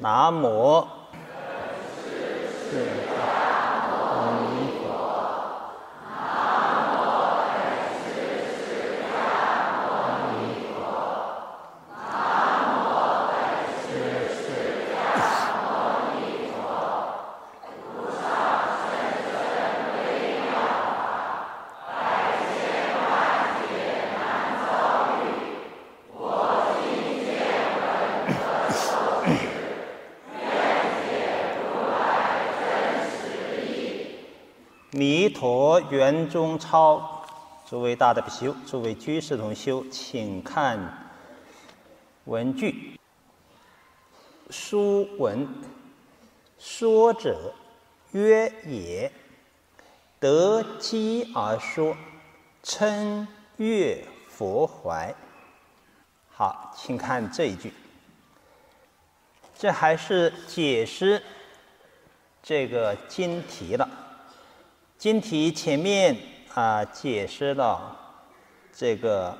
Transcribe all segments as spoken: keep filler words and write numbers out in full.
南无弥陀圆中钞。诸位大德比丘，诸位居士同修，请看文句。书文，说者曰也，得机而说，称悦佛怀。好，请看这一句，这还是解释这个经题了。经题前面啊解释了这个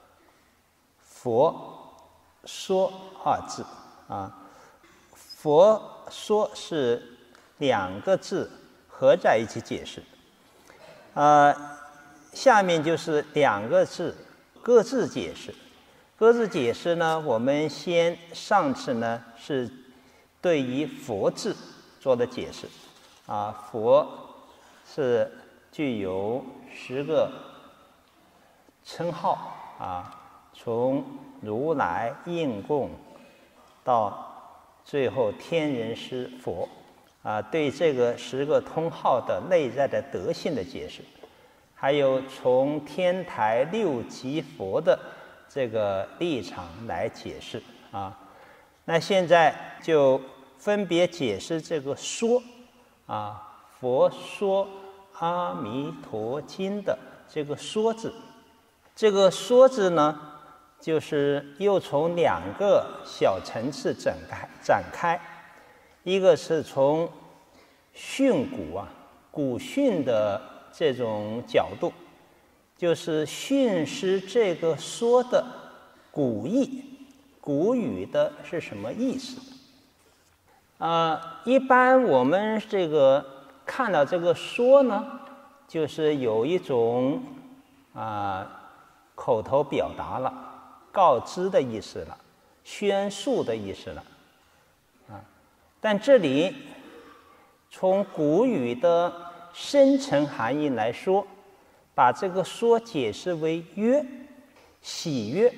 佛说二字啊，佛说是两个字合在一起解释，啊，下面就是两个字各自解释。各自解释呢，我们先上次呢是对于佛字做的解释啊，佛是具有十个称号啊，从如来、应供到最后天人师佛啊，对这个十个通号的内在的德性的解释，还有从天台六级佛的这个立场来解释啊。那现在就分别解释这个说啊，佛说阿弥陀经的这个说字。这个说字呢，就是又从两个小层次展开展开，一个是从训诂啊古训的这种角度，就是训示这个说的古义，古语的是什么意思啊、呃？一般我们这个看到这个说呢，就是有一种啊、呃、口头表达了、告知的意思了、宣述的意思了啊。但这里从古语的深层含义来说，把这个说解释为悦，喜悦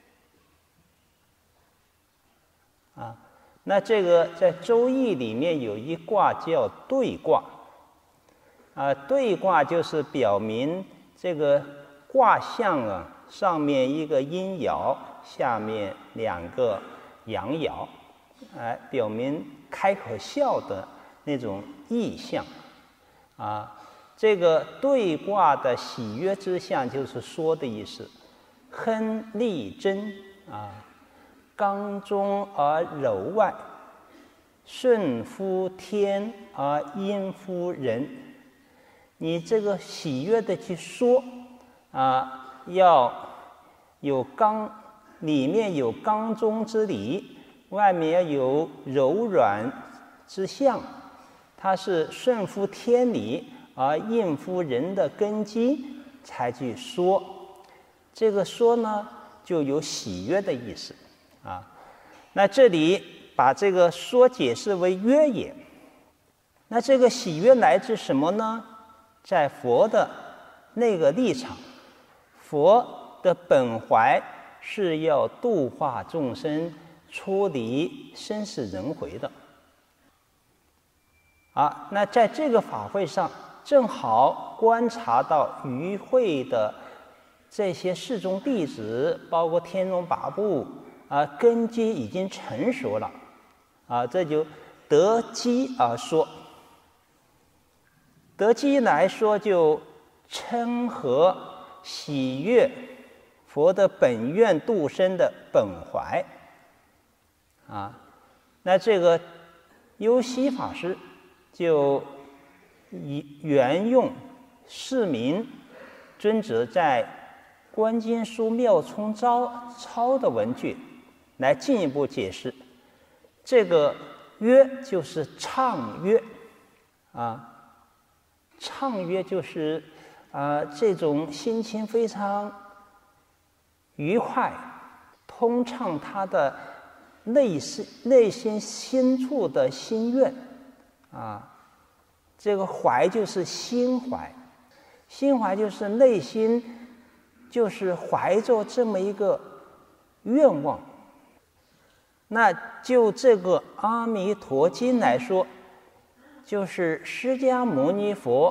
啊。那这个在周易里面有一卦叫兑卦啊，兑卦就是表明这个卦象啊，上面一个阴爻，下面两个阳爻，哎，表明开口笑的那种意象啊。这个兑卦的喜悦之象就是说的意思，亨利贞啊，刚中而柔外，顺乎天而应乎人。你这个喜悦的去说啊，要有刚，里面有刚中之理，外面要有柔软之象，它是顺乎天理而应乎人的根基才去说。这个说呢，就有喜悦的意思啊。那这里把这个说解释为悦也。那这个喜悦来自什么呢？在佛的那个立场，佛的本怀是要度化众生，出离生死轮回的啊。那在这个法会上，正好观察到与会的这些释众弟子，包括天龙八部啊，根基已经成熟了啊，这就得机而说。得机来说，就称和喜悦佛的本愿度生的本怀啊。那这个优西法师就以原用释明尊者在观经书妙聪抄抄的文句来进一步解释这个悦就是畅悦啊，畅悦就是啊、呃、这种心情非常愉快，通畅他的内心内心深处的心愿啊。这个怀就是心怀，心怀就是内心就是怀着这么一个愿望。那就这个《阿弥陀经》来说，就是释迦牟尼佛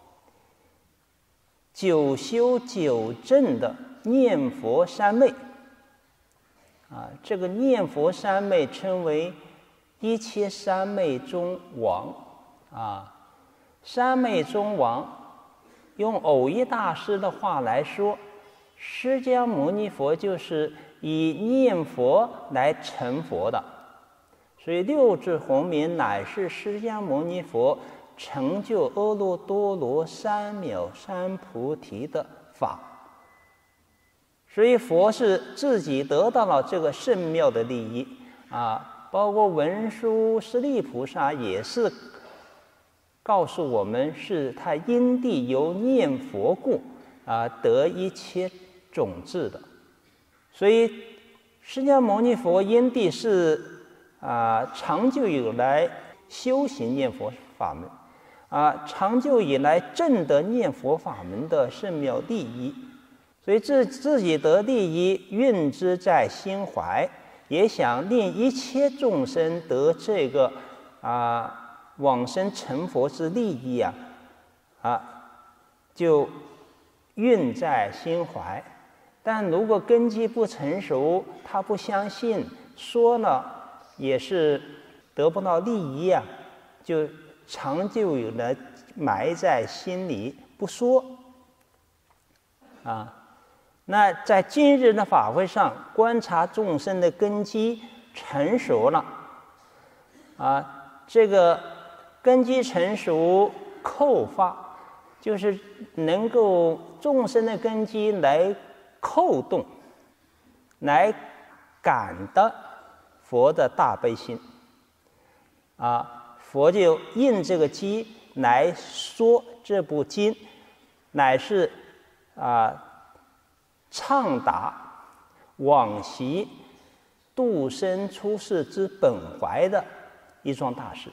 九修九正的念佛三昧啊，这个念佛三昧称为一切三昧中王啊。三昧中王，用藕益大师的话来说，释迦牟尼佛就是以念佛来成佛的，所以六字洪名乃是释迦牟尼佛成就阿耨多罗三藐三菩提的法。所以佛是自己得到了这个圣妙的利益啊，包括文殊师利菩萨也是告诉我们，是他因地由念佛故啊得一切种子的。所以释迦牟尼佛因地是啊长久以来修行念佛法门啊，长久以来证得念佛法门的圣妙利益，所以自自己得利益，蕴之在心怀，也想令一切众生得这个啊往生成佛之利益啊，啊，就蕴在心怀。但如果根基不成熟，他不相信，说了也是得不到利益啊，就长久以来埋在心里不说啊。那在今日的法会上，观察众生的根基成熟了啊，这个根基成熟，扣发，就是能够众生的根基来扣动，来感的佛的大悲心啊，佛就应这个机来说这部经，乃是啊畅达往昔度生出世之本怀的一桩大事。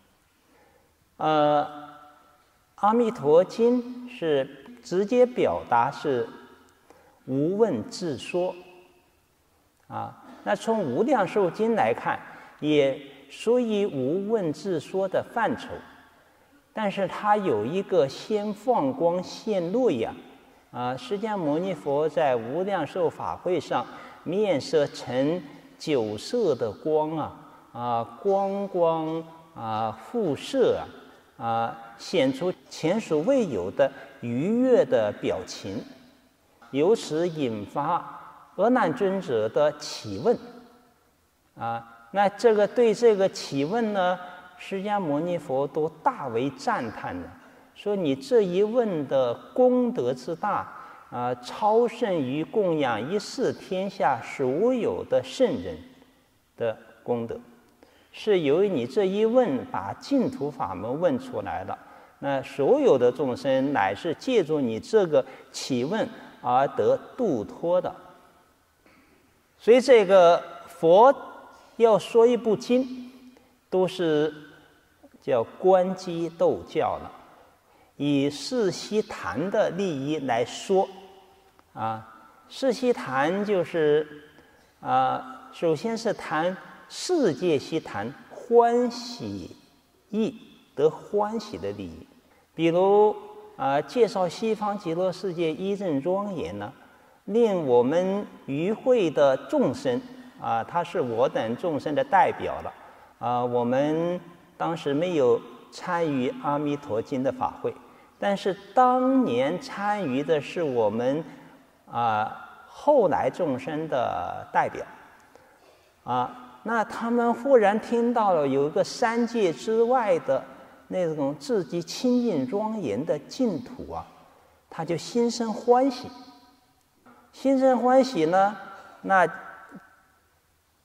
呃，《阿弥陀经》是直接表达是无问自说啊。那从《无量寿经》来看，也属于无问自说的范畴，但是它有一个先放光现瑞呀啊。释迦牟尼佛在无量寿法会上面色成九色的光啊啊，光光啊复射啊。啊，显出前所未有的愉悦的表情，由此引发阿难尊者的启问。啊，那这个对这个启问呢，释迦牟尼佛都大为赞叹的，说你这一问的功德之大啊，超胜于供养一世天下所有的圣人的功德。是由于你这一问把净土法门问出来了，那所有的众生乃是借助你这个启问而得度脱的。所以这个佛要说一部经，都是叫观机斗教了，以世悉檀的利益来说啊。世悉檀就是啊，首先是谈世界悉檀欢喜意，得欢喜的利益。比如啊，介绍西方极乐世界一正庄严呢，令我们与会的众生啊，他是我等众生的代表了啊。我们当时没有参与阿弥陀经的法会，但是当年参与的是我们啊后来众生的代表啊。那他们忽然听到了有一个三界之外的那种自己清净庄严的净土啊，他就心生欢喜。心生欢喜呢，那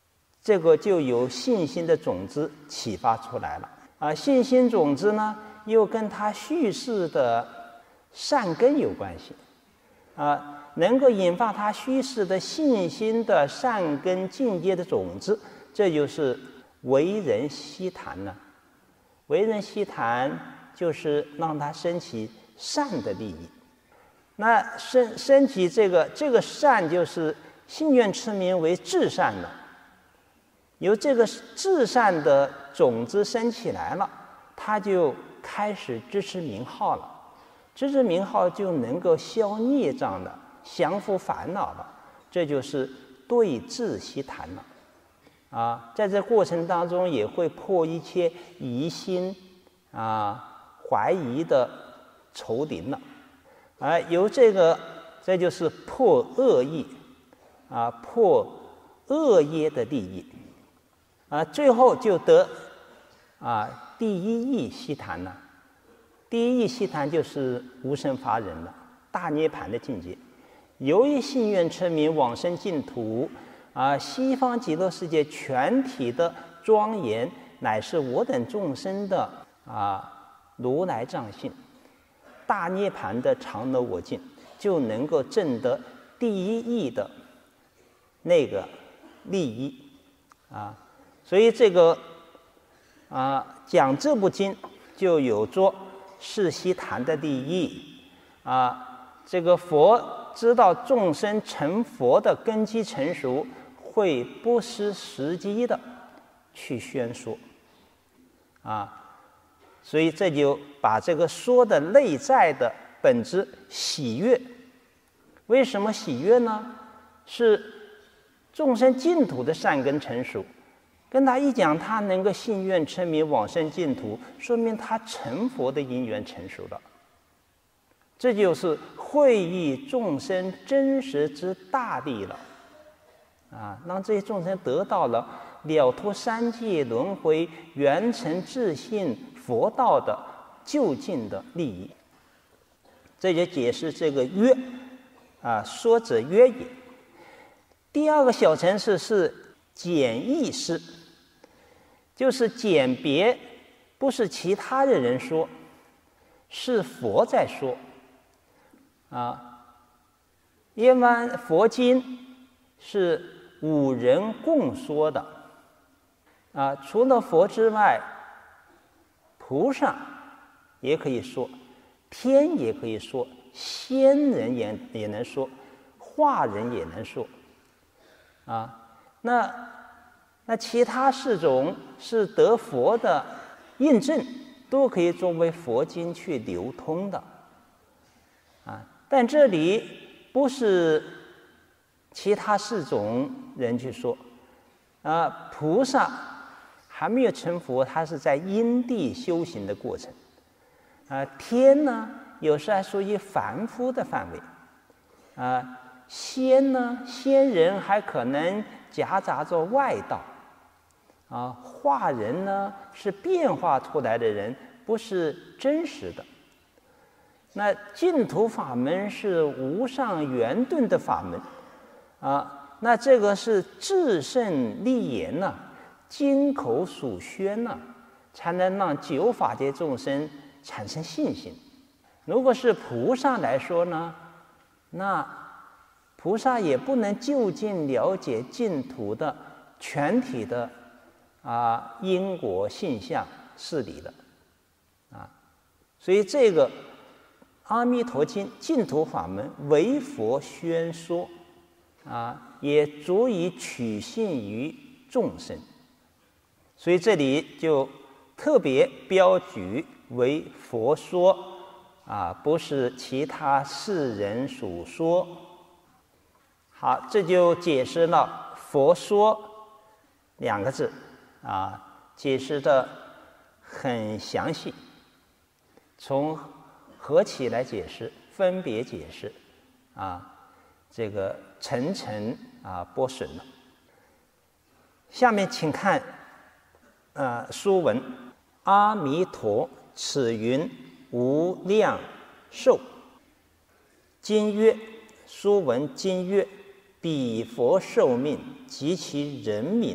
这个就有信心的种子启发出来了啊。信心种子呢，又跟他叙事的善根有关系啊，能够引发他叙事的信心的善根境界的种子，这就是为人希谈呢。为人希谈就是让他升起善的利益。那升升起这个这个善，就是信愿持名为至善的。由这个至善的种子升起来了，他就开始支持名号了。支持名号就能够消孽障了，降伏烦恼了，这就是对治希谈了。啊，在这过程当中也会破一切疑心啊、怀疑的愁林了。啊，由这个，这就是破恶意啊，破恶业的利益啊，最后就得啊第一义希谈了。第一义希谈就是无生法忍了，大涅盘的境界。由于信愿持名往生净土啊，西方极乐世界全体的庄严，乃是我等众生的啊如来藏性，大涅盘的常乐我净，就能够证得第一义的那个利益啊。所以这个啊讲这部经就有着是希谈的利益啊。这个佛知道众生成佛的根基成熟，会不失时机的去宣说啊。所以这就把这个说的内在的本质喜悦。为什么喜悦呢？是众生净土的善根成熟，跟他一讲，他能够信愿持名往生净土，说明他成佛的因缘成熟了。这就是惠益众生真实之大利了啊！让这些众生得到了了脱三界轮回、圆成自性佛道的究竟的利益。这就解释这个约啊，说者约也。第二个小层次是简易师，就是简别，不是其他的人说，是佛在说啊。一般佛经是五人共说的啊，除了佛之外，菩萨也可以说，天也可以说，仙人也也能说，化人也能说啊。那那其他四种是得佛的印证，都可以作为佛经去流通的啊。但这里不是其他四种人去说啊，菩萨还没有成佛，他是在因地修行的过程啊。天呢，有时还属于凡夫的范围啊。仙呢，仙人还可能夹杂着外道啊。化人呢，是变化出来的人，不是真实的。那净土法门是无上圆顿的法门啊，那这个是至圣立言呐、啊，金口属宣呐、啊，才能让九法界众生产生信心。如果是菩萨来说呢，那菩萨也不能究竟了解净土的全体的啊因果性相事理的啊，所以这个阿弥陀经净土法门为佛宣说啊，也足以取信于众生。所以这里就特别标举为佛说啊，不是其他世人所说。好，这就解释了佛说两个字啊，解释的很详细，从合起来解释，分别解释啊，这个层层啊剥损了。下面请看呃书文：阿弥陀，此云无量寿。经曰，书文经曰：彼佛寿命及其人民，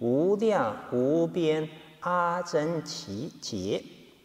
无量无边阿僧祇劫。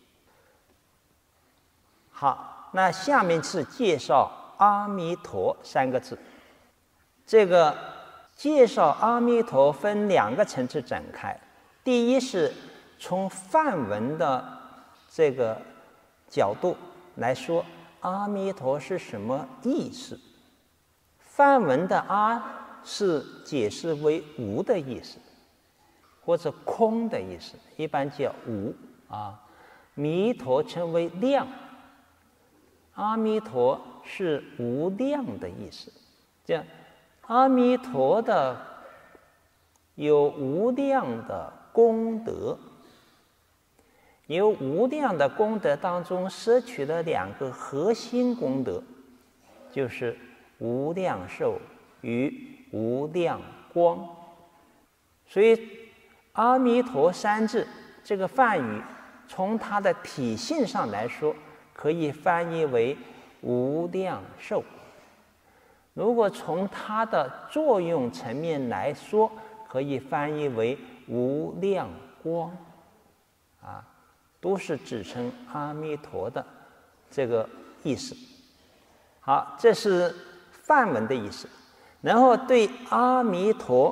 好，那下面是介绍阿弥陀三个字。这个介绍阿弥陀分两个层次展开。第一是从梵文的这个角度来说，阿弥陀是什么意思？梵文的阿是解释为无的意思，或者空的意思，一般叫无啊。弥陀称为量，阿弥陀是无量的意思。这样，阿弥陀的有无量的功德，由无量的功德当中摄取了两个核心功德，就是无量寿与无量光。所以阿弥陀三字这个梵语从它的体性上来说，可以翻译为无量寿。如果从它的作用层面来说，可以翻译为无量光啊，都是指称阿弥陀的这个意思。好，这是梵文的意思。然后对阿弥陀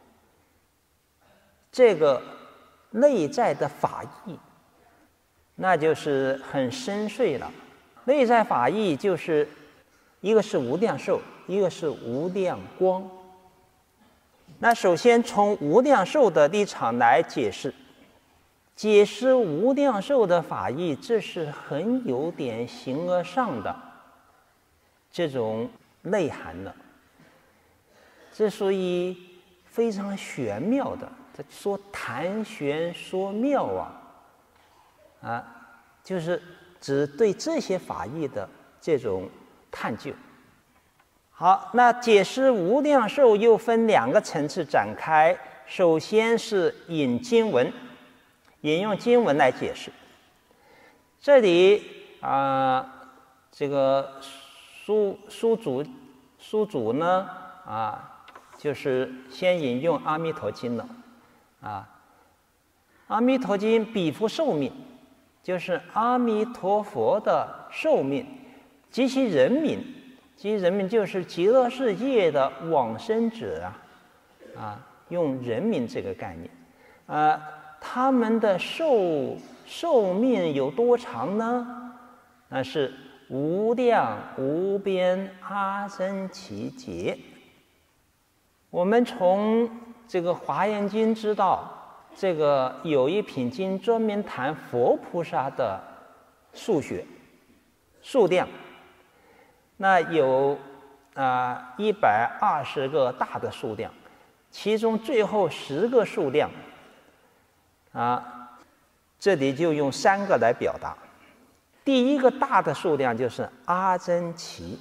这个内在的法义，那就是很深邃了。内在法义就是一个是无量寿，一个是无量光。那首先从无量寿的立场来解释，解释无量寿的法义，这是很有点形而上的这种内涵的，这属于非常玄妙的。这说谈玄说妙啊，啊，就是指对这些法义的这种探究。好，那解释无量寿又分两个层次展开。首先是引经文，引用经文来解释。这里啊、呃，这个书书主书主呢啊，就是先引用《阿弥陀经》了啊，《阿弥陀经》比夫寿命，就是阿弥陀佛的寿命及其人民。其人民就是极乐世界的往生者啊，啊，用人民这个概念，啊，他们的寿寿命有多长呢？那是无量无边阿僧祇劫。我们从这个《华严经》知道，这个有一品经专门谈佛菩萨的数学数量。那有啊一百二十个大的数量，其中最后十个数量啊，这里就用三个来表达。第一个大的数量就是阿僧祇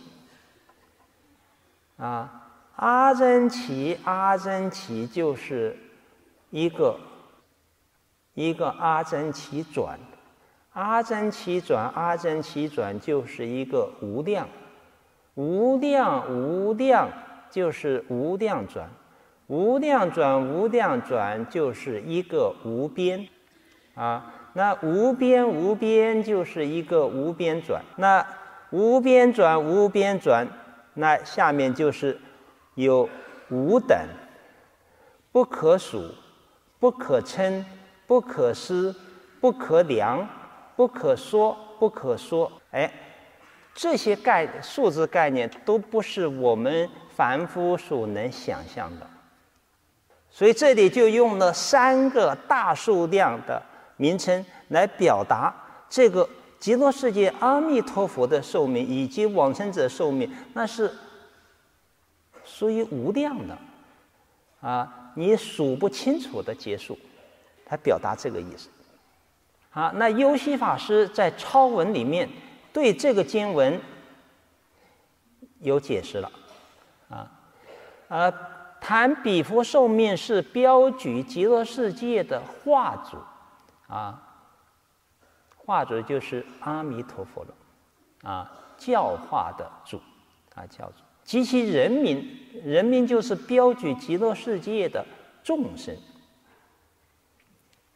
啊，阿僧祇阿僧祇就是一个一个阿僧祇转，阿僧祇转阿僧祇转就是一个无量。无量无量就是无量转，无量转无量转就是一个无边啊。那无边无边就是一个无边转，那无边转无边转，那下面就是有无等，不可数，不可称，不可思，不可量，不可说，不可说。哎。这些概数字概念都不是我们凡夫所能想象的，所以这里就用了三个大数量的名称来表达这个极乐世界阿弥陀佛的寿命以及往生者寿命，那是属于无量的啊，你数不清楚的结束，他表达这个意思。好，那优溪法师在超文里面对这个经文有解释了，啊，呃，谈比佛寿命是标举极乐世界的化主，啊，化主就是阿弥陀佛了，啊，教化的主，啊，教主及其人民，人民就是标举极乐世界的众生，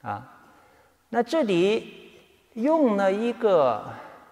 啊。那这里用了一个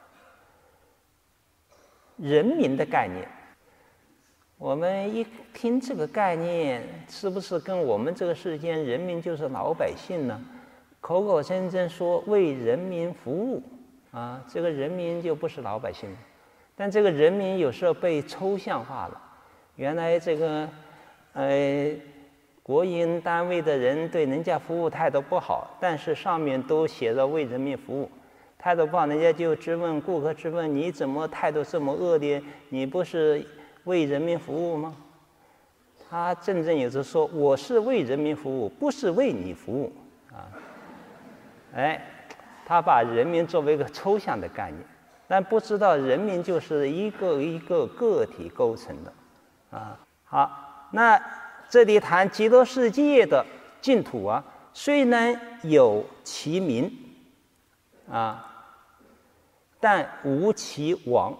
人民的概念，我们一听这个概念，是不是跟我们这个世间人民就是老百姓呢？口口声声说为人民服务啊，这个人民就不是老百姓了。但这个人民有时候被抽象化了，原来这个呃国营单位的人对人家服务态度不好，但是上面都写着为人民服务，态度不好，人家就质问顾客质问你怎么态度这么恶劣？你不是为人民服务吗？他振振有词说：“我是为人民服务，不是为你服务。”啊，哎，他把人民作为一个抽象的概念，但不知道人民就是一个一个个体构成的。啊，好，那这里谈极乐世界的净土啊，虽然有其名啊，但无其王。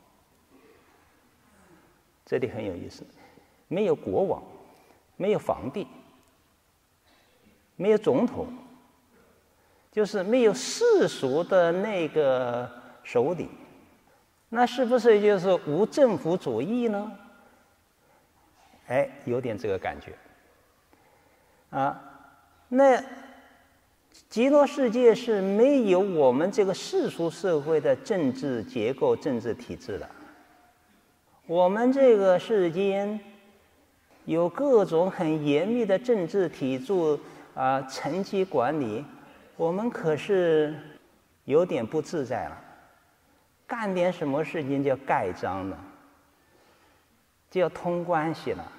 这里很有意思，没有国王，没有皇帝，没有总统，就是没有世俗的那个首领，那是不是就是无政府主义呢？哎，有点这个感觉啊。那极乐世界是没有我们这个世俗社会的政治结构、政治体制的。我们这个世间有各种很严密的政治体制啊，层级管理，我们可是有点不自在了。干点什么事情就要盖章了，就要通关系了。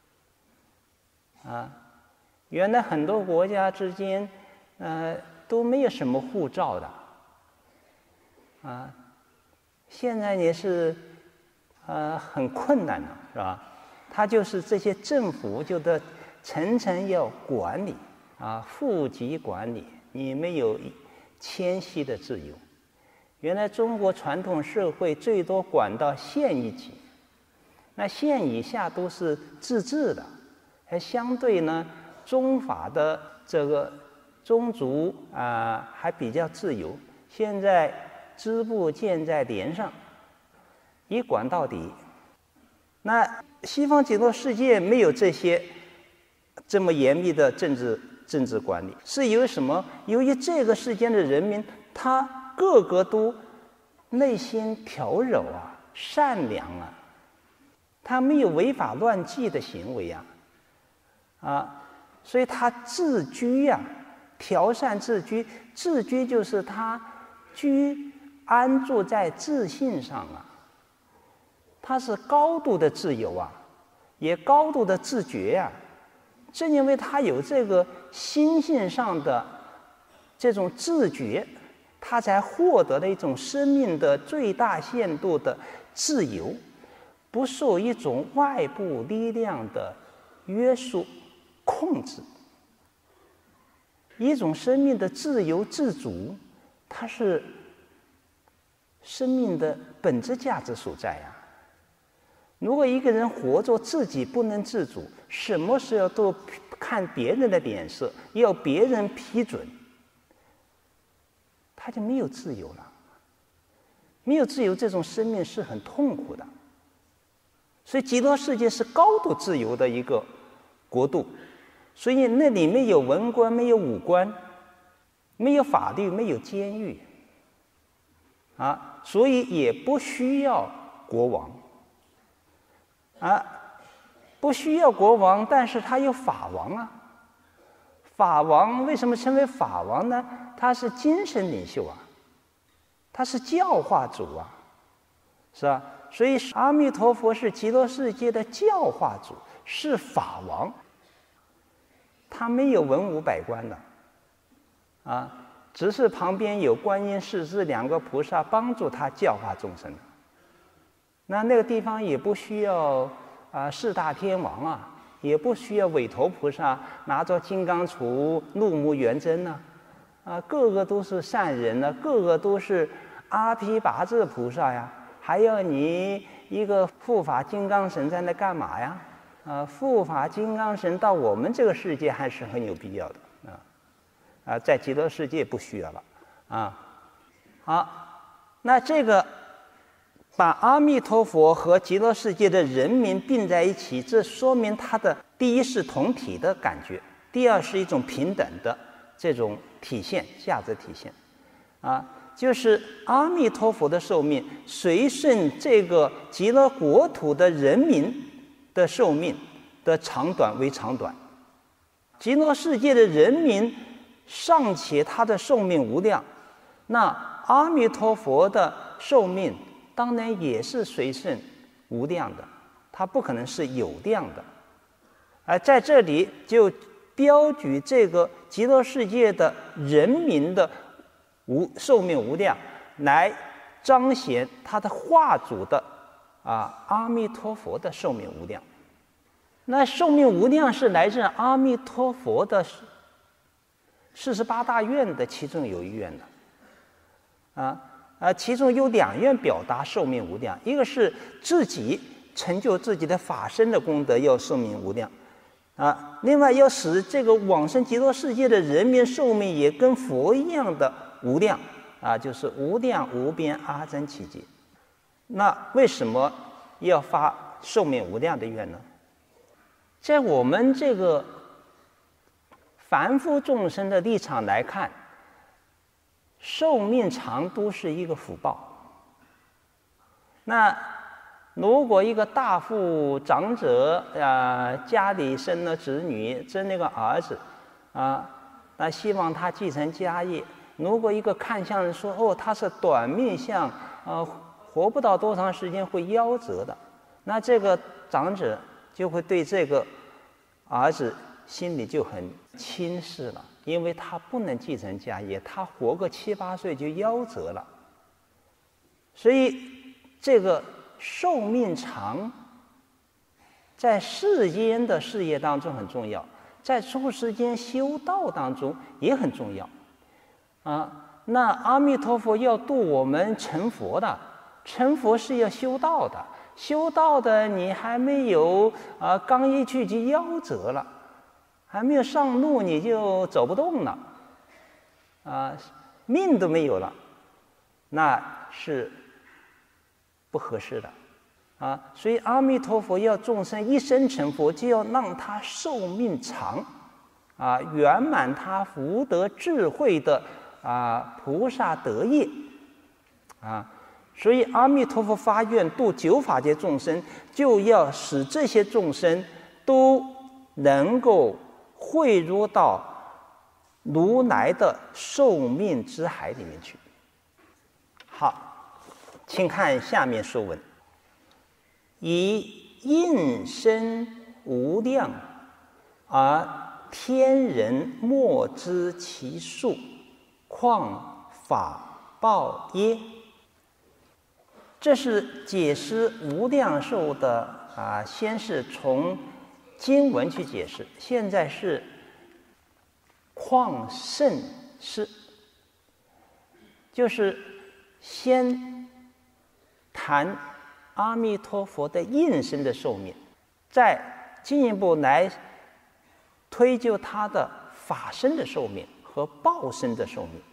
啊，原来很多国家之间，呃，都没有什么护照的。啊，现在也是。呃，很困难的，是吧？它就是这些政府就得层层要管理啊，户籍管理，你没有迁徙的自由。原来中国传统社会最多管到县一级，那县以下都是自治的，还相对呢，宗法的这个宗族啊还比较自由。现在支部建在连上。一管到底，那西方极乐世界没有这些这么严密的政治政治管理，是由于什么？由于这个世间的人民，他个个都内心调柔啊，善良啊，他没有违法乱纪的行为啊，啊，所以他自居呀、啊，调善自居，自居就是他居安住在自信上啊。他是高度的自由啊，也高度的自觉啊。正因为他有这个心性上的这种自觉，他才获得了一种生命的最大限度的自由，不受一种外部力量的约束控制。一种生命的自由自主，它是生命的本质价值所在呀、啊。如果一个人活着自己不能自主，什么时候都看别人的脸色，要别人批准，他就没有自由了。没有自由，这种生命是很痛苦的。所以极乐世界是高度自由的一个国度，所以那里没有文官，没有武官，没有法律，没有监狱，啊，所以也不需要国王。啊，不需要国王，但是他有法王啊。法王为什么称为法王呢？他是精神领袖啊，他是教化主啊，是吧？所以阿弥陀佛是极乐世界的教化主，是法王。他没有文武百官的，啊，只是旁边有观音、世尊两个菩萨帮助他教化众生。那那个地方也不需要啊四大天王啊，也不需要韦陀菩萨拿着金刚杵怒目圆睁呢，啊，个个都是善人呢，个个都是阿毗跋致菩萨呀，还要你一个护法金刚神在那干嘛呀？啊，护法金刚神到我们这个世界还是很有必要的啊。 啊，在极乐世界不需要了啊。好，那这个把阿弥陀佛和极乐世界的人民并在一起，这说明它的第一是同体的感觉，第二是一种平等的这种体现，价值体现啊。就是阿弥陀佛的寿命随顺这个极乐国土的人民的寿命的长短为长短，极乐世界的人民尚且他的寿命无量，那阿弥陀佛的寿命当然也是随顺无量的，它不可能是有量的。而在这里就标举这个极乐世界的人民的无寿命无量，来彰显他的化主的啊阿弥陀佛的寿命无量。那寿命无量是来自阿弥陀佛的四十八大愿的其中有一愿的啊啊，其中有两愿表达寿命无量，一个是自己成就自己的法身的功德要寿命无量啊，另外要使这个往生极乐世界的人民寿命也跟佛一样的无量啊，就是无量无边阿僧祇劫。那为什么要发寿命无量的愿呢？在我们这个凡夫众生的立场来看，寿命长都是一个福报。那如果一个大富长者啊、呃，家里生了子女，生那个儿子啊，那希望他继承家业。如果一个看相人说哦，他是短命相，呃，活不到多长时间会夭折的，那这个长者就会对这个儿子心里就很轻视了，因为他不能继承家业，他活个七八岁就夭折了。所以这个寿命长，在世间的事业当中很重要，在出世间修道当中也很重要。啊，那阿弥陀佛要度我们成佛的，成佛是要修道的，修道的你还没有啊，刚一去就夭折了，还没有上路你就走不动了，啊，命都没有了，那是不合适的啊。所以阿弥陀佛要众生一生成佛，就要让他寿命长啊，圆满他福德智慧的啊，菩萨德业啊，所以阿弥陀佛发愿度九法界众生，就要使这些众生都能够汇入到如来的寿命之海里面去。好，请看下面说文：以应身无量，而天人莫知其数，况法报耶？这是解释无量寿的啊，先是从经文去解释，现在是况甚施，就是先谈阿弥陀佛的应身的寿命，再进一步来推究他的法身的寿命和报身的寿命。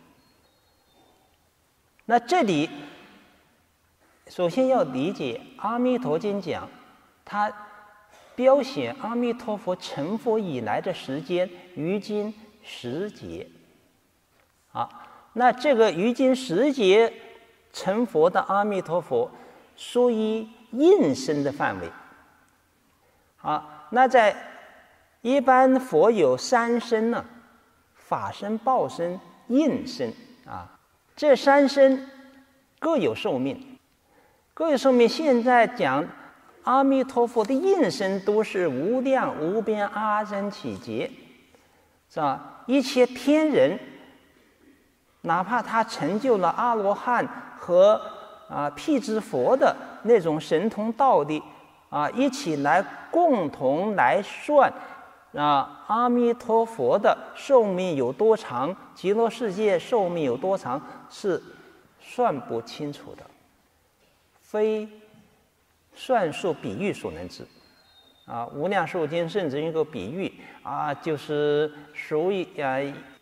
那这里首先要理解《阿弥陀经》讲，它标显阿弥陀佛成佛以来的时间，于今十劫。啊，那这个于今十劫成佛的阿弥陀佛，属于应身的范围。啊，那在一般佛有三身呢，法身、报身、应身啊，这三身各有寿命，各有寿命。现在讲阿弥陀佛的应身都是无量无边阿僧祇劫，是吧？一切天人，哪怕他成就了阿罗汉和啊辟支佛的那种神通道力啊，一起来共同来算啊阿弥陀佛的寿命有多长，极乐世界寿命有多长，是算不清楚的，非算术比喻所能知。啊，无量寿经甚至用个比喻啊，就是属于啊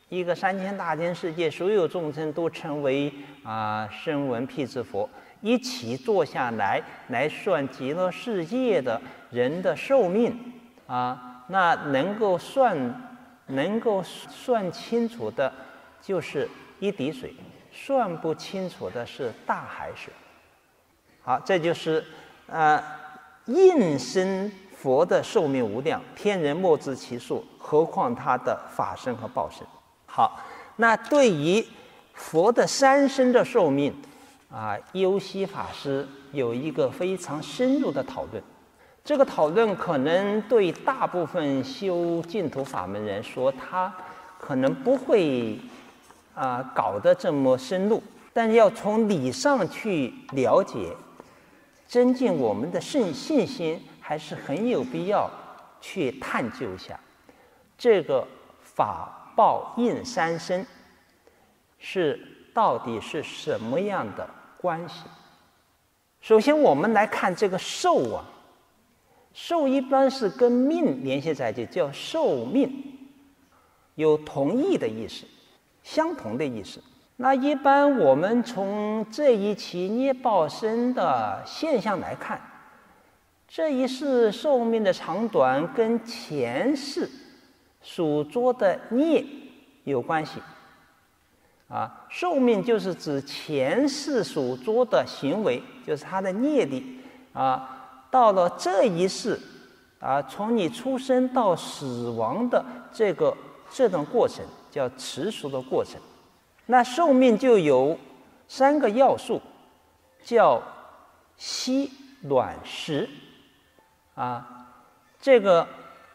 一个三千大千世界所有众生都成为啊声闻辟支佛，一起坐下来来算极乐世界的人的寿命啊，那能够算能够算清楚的就是一滴水，算不清楚的是大海水。好，这就是呃应身佛的寿命无量，天人莫知其数，何况他的法身和报身。好，那对于佛的三身的寿命啊，优溪法师有一个非常深入的讨论。这个讨论可能对大部分修净土法门人说，他可能不会啊搞得这么深入，但是要从理上去了解，增进我们的信信心，还是很有必要去探究一下这个法报应三身是到底是什么样的关系。首先我们来看这个寿啊，寿一般是跟命联系在一起，叫寿命，有同义的意思，相同的意思。那一般我们从这一期业报身的现象来看，这一世寿命的长短跟前世所作的孽有关系啊。寿命就是指前世所作的行为，就是他的业力啊，到了这一世啊，从你出生到死亡的这个这段过程叫持俗的过程。那寿命就有三个要素，叫息、卵、食啊。这个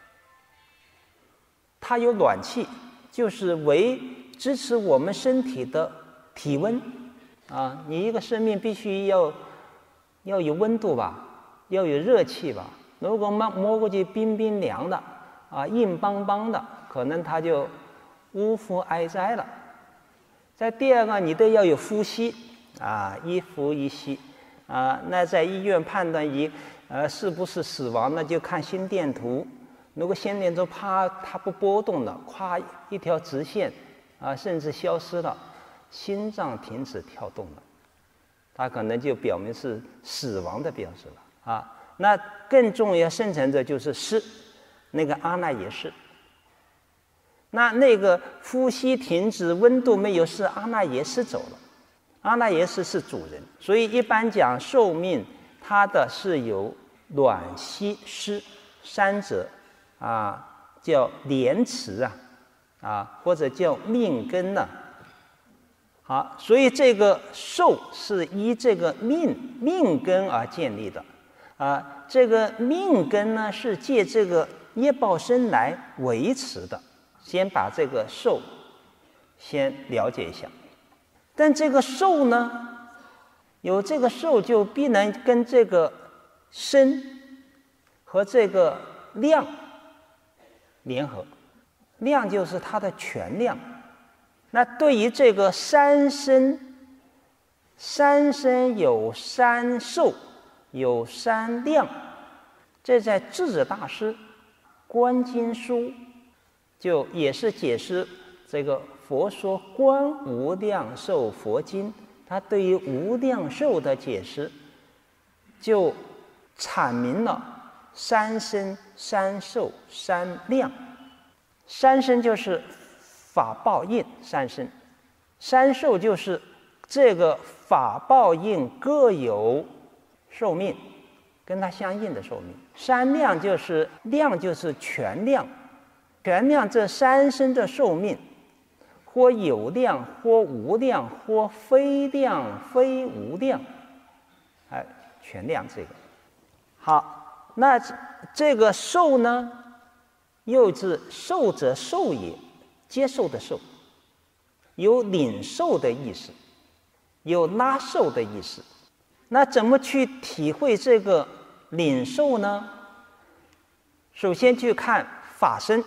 它有暖气，就是为支持我们身体的体温啊。你一个生命必须要要有温度吧，要有热气吧。如果摸摸过去冰冰凉的啊，硬邦邦的，可能它就呜呼哀哉了。在第二个，你都要有呼吸啊，一呼一吸啊。那在医院判断你呃是不是死亡，那就看心电图。如果心电图啪它不波动了，咵一条直线啊，甚至消失了，心脏停止跳动了，它可能就表明是死亡的表示了啊。那更重要深层的就是识，那个阿赖耶识。那那个呼吸停止，温度没有，是阿赖耶识走了。阿赖耶识是主人，所以一般讲寿命，它的是由卵、息、识三者啊，叫连持啊，啊或者叫命根呢、啊。好，所以这个寿是依这个命命根而建立的啊。这个命根呢，是借这个业报身来维持的。先把这个寿先了解一下，但这个寿呢，有这个寿就必然跟这个身和这个量联合，量就是它的全量。那对于这个三身，三身有三寿，有三量，这在智者大师观经书就也是解释这个佛说观无量寿佛经，他对于无量寿的解释，就阐明了三身、三寿、三量。三身就是法报应三身，三寿就是这个法报应各有寿命，跟它相应的寿命。三量就是量就是全量。全量这三身的寿命，或有量，或无量，或非量，非无量，哎，全量这个。好，那这个受呢，又是受者受也，接受的受，有领受的意思，有拉受的意思。那怎么去体会这个领受呢？首先去看法身。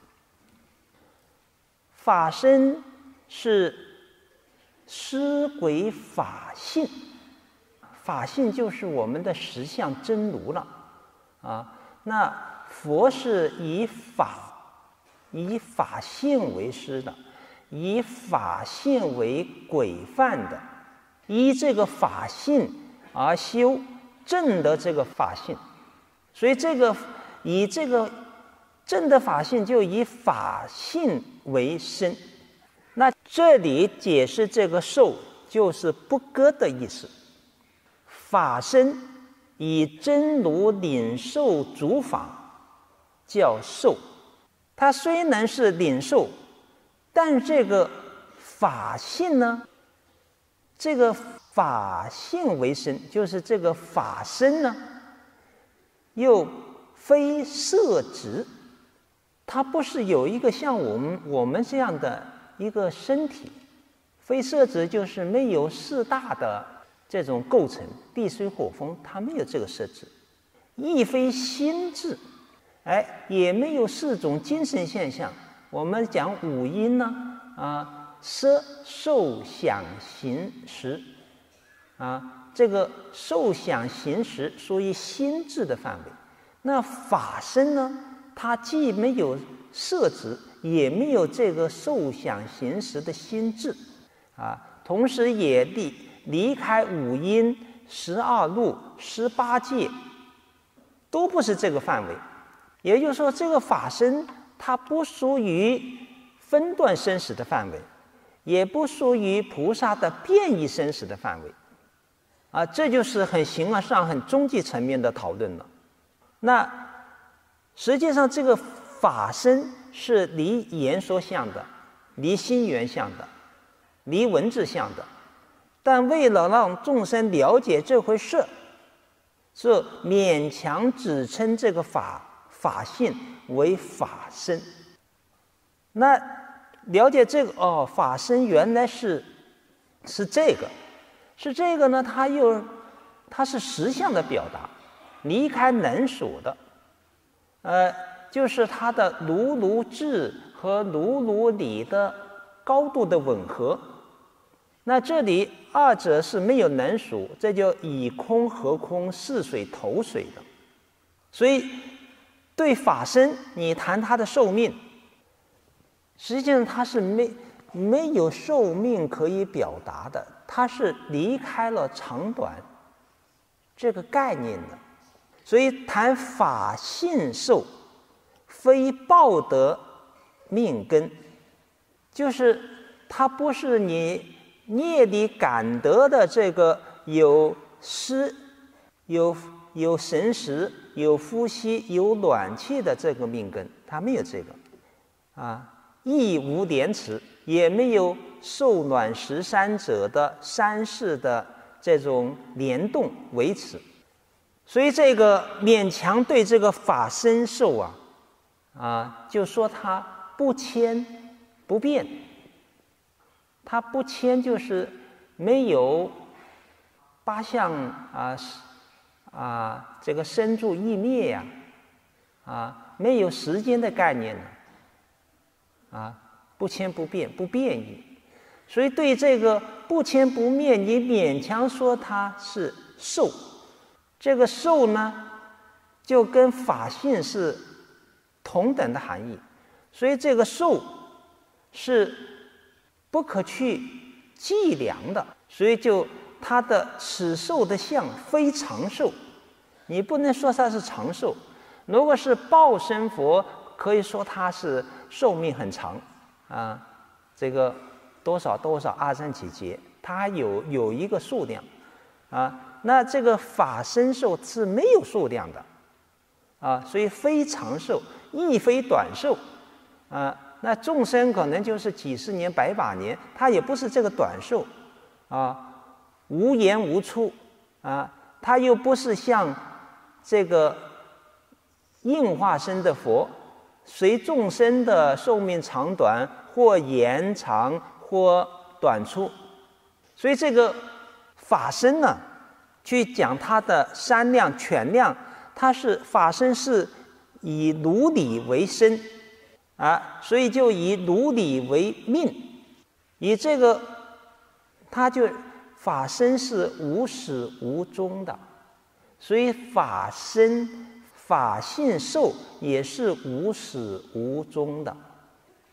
法身是思轨法性，法性就是我们的实相真如了啊。那佛是以法以法性为师的， 以法性为规范的，依这个法性而修，正的这个法性。所以这个以这个正的法性，就以法性为身。那这里解释这个受，就是不割的意思。法身以真如领受诸法，叫受。它虽然是领受，但这个法性呢，这个法性为身，就是这个法身呢，又非色执。它不是有一个像我们我们这样的一个身体，非色执就是没有四大的这种构成，地水火风，它没有这个色执，亦非心智，哎，也没有四种精神现象。我们讲五阴呢，啊，色受想行识，啊，这个受想行识属于心智的范围。那法身呢，它既没有色执，也没有这个受想行识的心智，啊，同时也离离开五阴、十二路、十八界，都不是这个范围。也就是说，这个法身它不属于分段生死的范围，也不属于菩萨的变异生死的范围，啊，这就是很形而上、很终极层面的讨论了。那实际上，这个法身是离言说相的，离心缘相的，离文字相的。但为了让众生了解这回事，是勉强指称这个法法性为法身。那了解这个哦，法身原来是是这个，是这个呢？它又它是实相的表达，离开能所的，呃，就是它的如如智和如如理的高度的吻合。那这里二者是没有能属，这就以空合空，似水投水的。所以对法身，你谈它的寿命，实际上它是没没有寿命可以表达的，它是离开了长短这个概念的。所以谈法性寿，非报得命根，就是它不是你业力感得的这个有湿、有有神识、有呼吸、有暖气的这个命根，它没有这个，啊，亦无廉耻，也没有受暖十三者的三世的这种联动维持，所以这个勉强对这个法身受啊，啊，就说它不迁不变。它不迁就是没有八相啊啊这个生住异灭呀，啊没有时间的概念呢，啊不迁不变不变异，所以对这个不迁不灭，你勉强说它是受，这个受呢就跟法性是同等的含义，所以这个受是不可去计量的，所以就它的此受的相非长寿，你不能说它是长寿。如果是报身佛，可以说它是寿命很长啊，这个多少多少阿僧祇劫，它有有一个数量啊。那这个法身寿是没有数量的啊，所以非长寿，亦非短寿啊。那众生可能就是几十年、百把年，他也不是这个短寿，啊，无言无处，啊，他又不是像这个应化身的佛，随众生的寿命长短或延长或短促，所以这个法身呢，去讲它的三量全量，它是法身是以如理为身。啊，所以就以如理为命，以这个，它就法身是无始无终的，所以法身法性受也是无始无终的，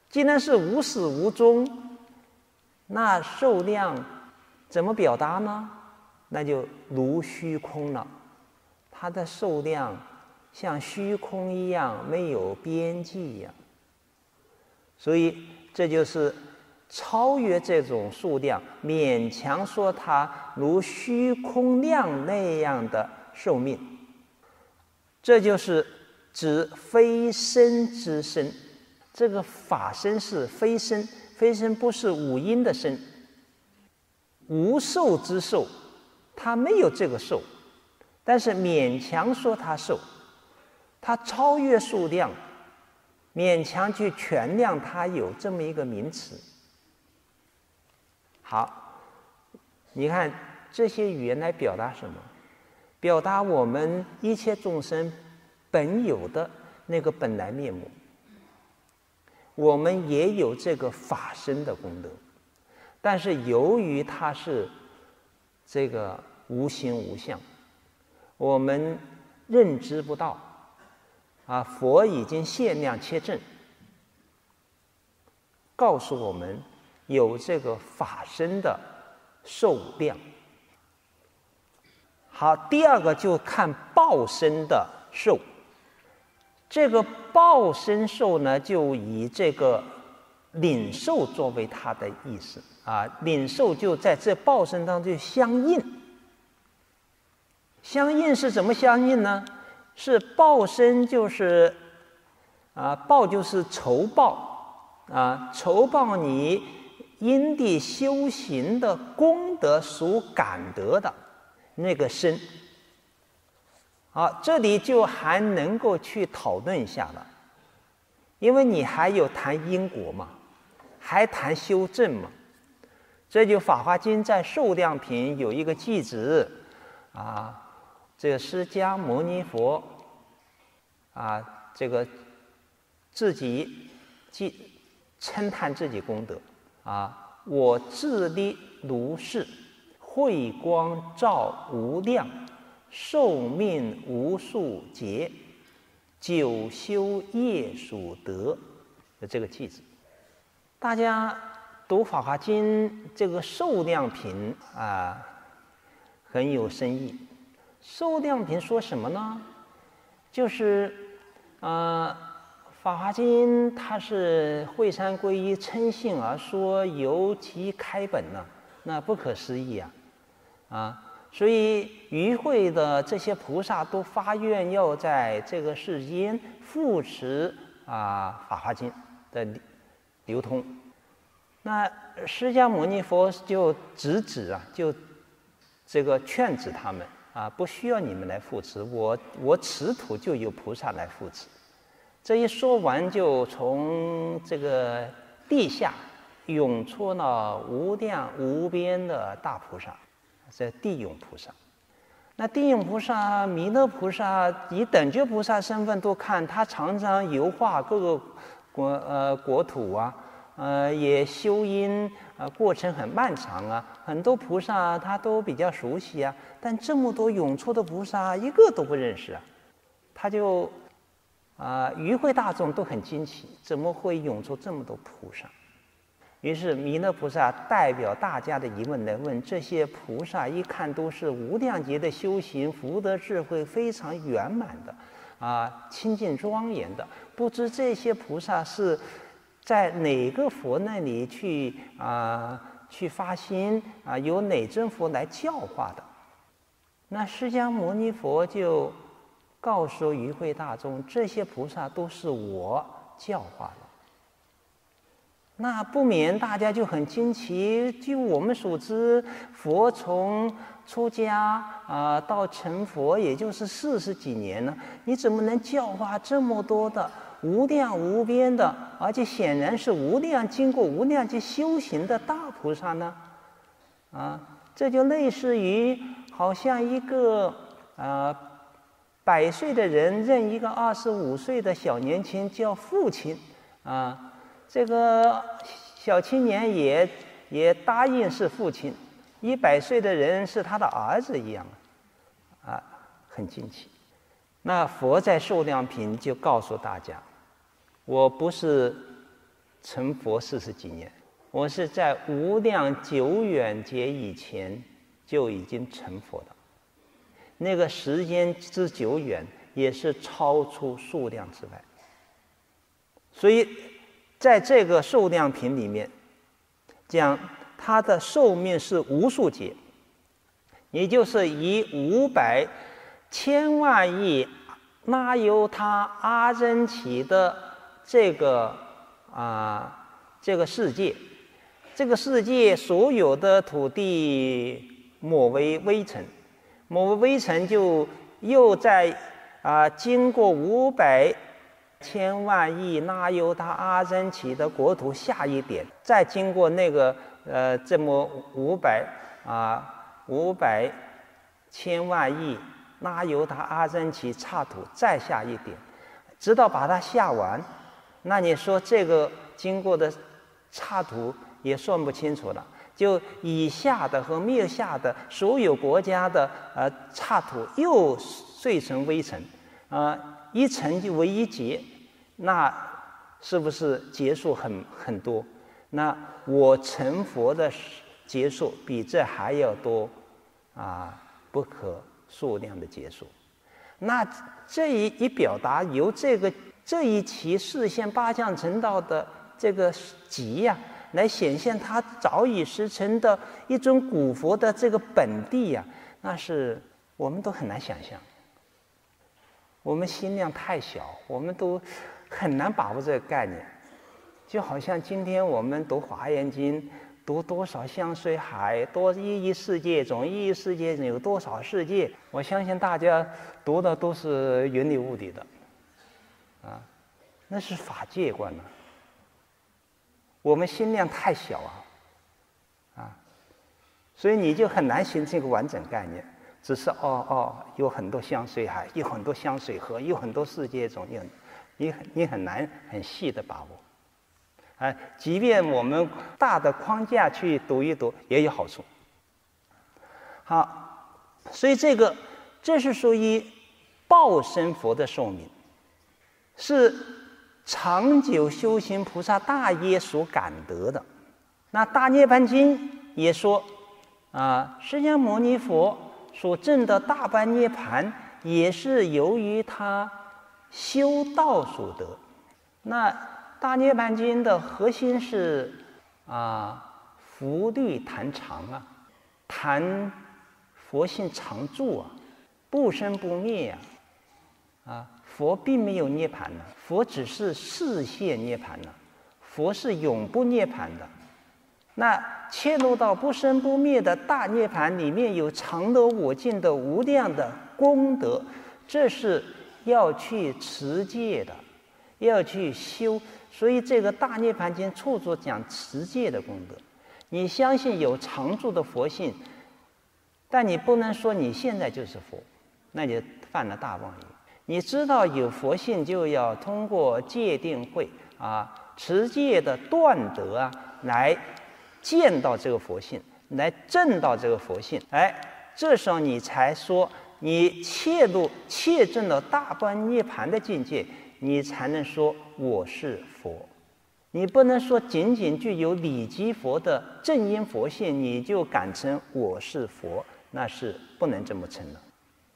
既然是无始无终，那受量怎么表达呢？那就如虚空了，它的受量像虚空一样，没有边际呀。所以这就是超越这种数量，勉强说它如虚空量那样的寿命。这就是指非身之身。这个法身是非身，非身不是五阴的身，无寿之寿，它没有这个寿，但是勉强说它寿，它超越数量，勉强去全量它有这么一个名词。好，你看这些语言来表达什么？表达我们一切众生本有的那个本来面目。我们也有这个法身的功德，但是由于它是这个无形无相，我们认知不到。啊，佛已经限量切证，告诉我们有这个法身的寿量。好，第二个就看报身的寿。这个报身寿呢，就以这个领受作为它的意思啊，领受就在这报身当中相应。相应是怎么相应呢？是报身就是啊，报就是酬报啊，酬报你因地修行的功德所感得的那个身。好，这里就还能够去讨论一下了，因为你还有谈因果嘛，还谈修正嘛。这就《法华经》在寿量品有一个偈子啊，这个释迦牟尼佛啊，这个自己记称叹自己功德啊，我自力如是，慧光照无量。寿命无数劫，久修业属得的这个句子。大家读《法华经》这个寿量品啊，很有深意。寿量品说什么呢？就是呃，《法华经》它是惠山皈依称性而说，由其开本呢、啊，那不可思议啊啊！所以与会的这些菩萨都发愿要在这个世间扶持啊《法华经》的流通。那释迦牟尼佛就直指啊，就这个劝止他们啊，不需要你们来扶持，我我此土就有菩萨来扶持。这一说完，就从这个地下涌出了无量无边的大菩萨。这地涌菩萨，那地涌菩萨、弥勒菩萨以等觉菩萨身份都看，他常常游化各个国呃国土啊，呃也修因啊，过程很漫长啊，很多菩萨他都比较熟悉啊，但这么多涌出的菩萨一个都不认识啊，他就啊、呃、与会大众都很惊奇，怎么会涌出这么多菩萨？于是弥勒菩萨代表大家的疑问来问：这些菩萨一看都是无量劫的修行，福德智慧非常圆满的，啊，清净庄严的，不知这些菩萨是在哪个佛那里去啊去发心啊，由哪尊佛来教化的？那释迦牟尼佛就告诉与会大众：这些菩萨都是我教化的。那不免大家就很惊奇，据我们所知，佛从出家啊、呃、到成佛，也就是四十几年呢，你怎么能教化这么多的无量无边的，而且显然是无量经过无量劫修行的大菩萨呢？啊，这就类似于好像一个啊、呃、百岁的人认一个二十五岁的小年轻叫父亲啊。这个小青年也也答应是父亲，一百岁的人是他的儿子一样，啊，很惊奇。那佛在寿量品就告诉大家，我不是成佛四十几年，我是在无量久远劫以前就已经成佛了。那个时间之久远，也是超出数量之外。所以，在这个寿量品里面，讲它的寿命是无数劫，也就是以五百千万亿那由他阿僧祇的这个啊这个世界，这个世界所有的土地抹为微尘，抹为微尘就又在啊经过五百千万亿那由他阿僧祇的国土下一点，再经过那个呃这么五百啊五百千万亿那由他阿僧祇刹土再下一点，直到把它下完，那你说这个经过的刹土也算不清楚了。就以下的和灭下的所有国家的呃刹土又碎成微尘，啊、呃，一尘就为一劫，那是不是劫数很很多？那我成佛的劫数比这还要多啊，不可数量的劫数。那这一一表达，由这个这一期示现八相成道的这个集呀、啊。来显现他早已实成的一种古佛的这个本地呀、啊，那是我们都很难想象。我们心量太小，我们都很难把握这个概念。就好像今天我们读《华严经》，读多少香水海，多一亿世界中，一亿世界中有多少世界？我相信大家读的都是云里雾里的，啊，那是法界观呢、啊。我们心量太小啊，啊，所以你就很难形成一个完整概念。只是哦哦，有很多香水海，有很多香水河，有很多世界种，你你你很难很细的把握。啊，即便我们大的框架去读一读，也有好处。好，所以这个这是属于报身佛的寿命，是长久修行菩萨大业所感得的。那《大涅槃经》也说，啊，释迦牟尼佛所证的大般涅槃，也是由于他修道所得。那《大涅槃经》的核心是啊，佛律谈常啊，谈佛性常住啊，不生不灭啊，啊。佛并没有涅槃呢，佛只是示现涅槃呢，佛是永不涅槃的。那切入到不生不灭的大涅槃里面，有常乐我净的无量的功德，这是要去持戒的，要去修。所以这个大涅槃经处处讲持戒的功德。你相信有常住的佛性，但你不能说你现在就是佛，那你犯了大妄语。你知道有佛性，就要通过戒定慧啊、持戒的断德啊，来见到这个佛性，来证到这个佛性。哎，这时候你才说你切入切证了大般涅槃的境界，你才能说我是佛。你不能说仅仅具有理即佛的正因佛性，你就敢称我是佛，那是不能这么称的。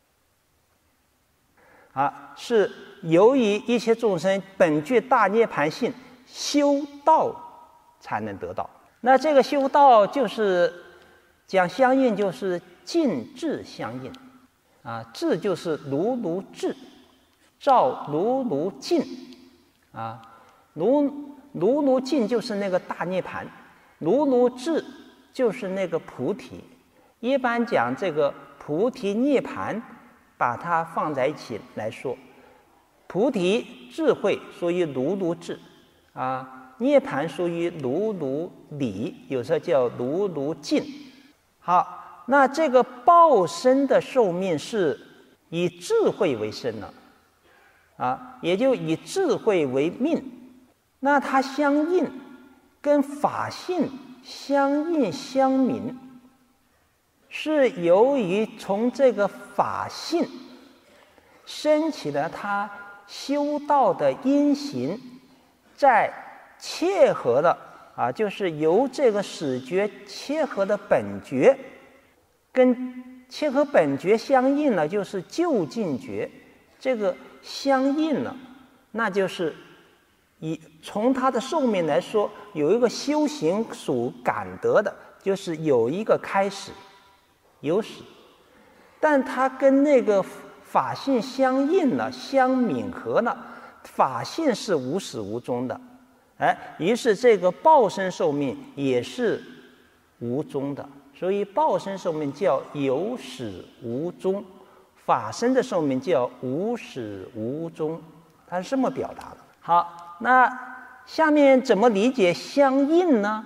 啊，是由于一切众生本具大涅槃性，修道才能得到。那这个修道就是讲相应，就是尽智相应。啊，智就是如如智，照如如镜。啊，如如如镜就是那个大涅槃，如如智就是那个菩提。一般讲这个菩提涅槃，把它放在一起来说，菩提智慧属于如如智啊，涅槃属于如如理，有时候叫如如净。好，那这个报身的寿命是以智慧为身了啊，也就以智慧为命。那它相应，跟法性相应相明。是由于从这个法性升起了他修道的因行，在切合的啊，就是由这个始觉切合的本觉，跟切合本觉相应了，就是究竟觉，这个相应了，那就是以从它的寿命来说，有一个修行所感得的，就是有一个开始，有始，但它跟那个法性相应了，相敏合了，法性是无始无终的，哎，于是这个报身寿命也是无终的，所以报身寿命叫有始无终，法身的寿命叫无始无终，它是这么表达的。好，那下面怎么理解相应呢？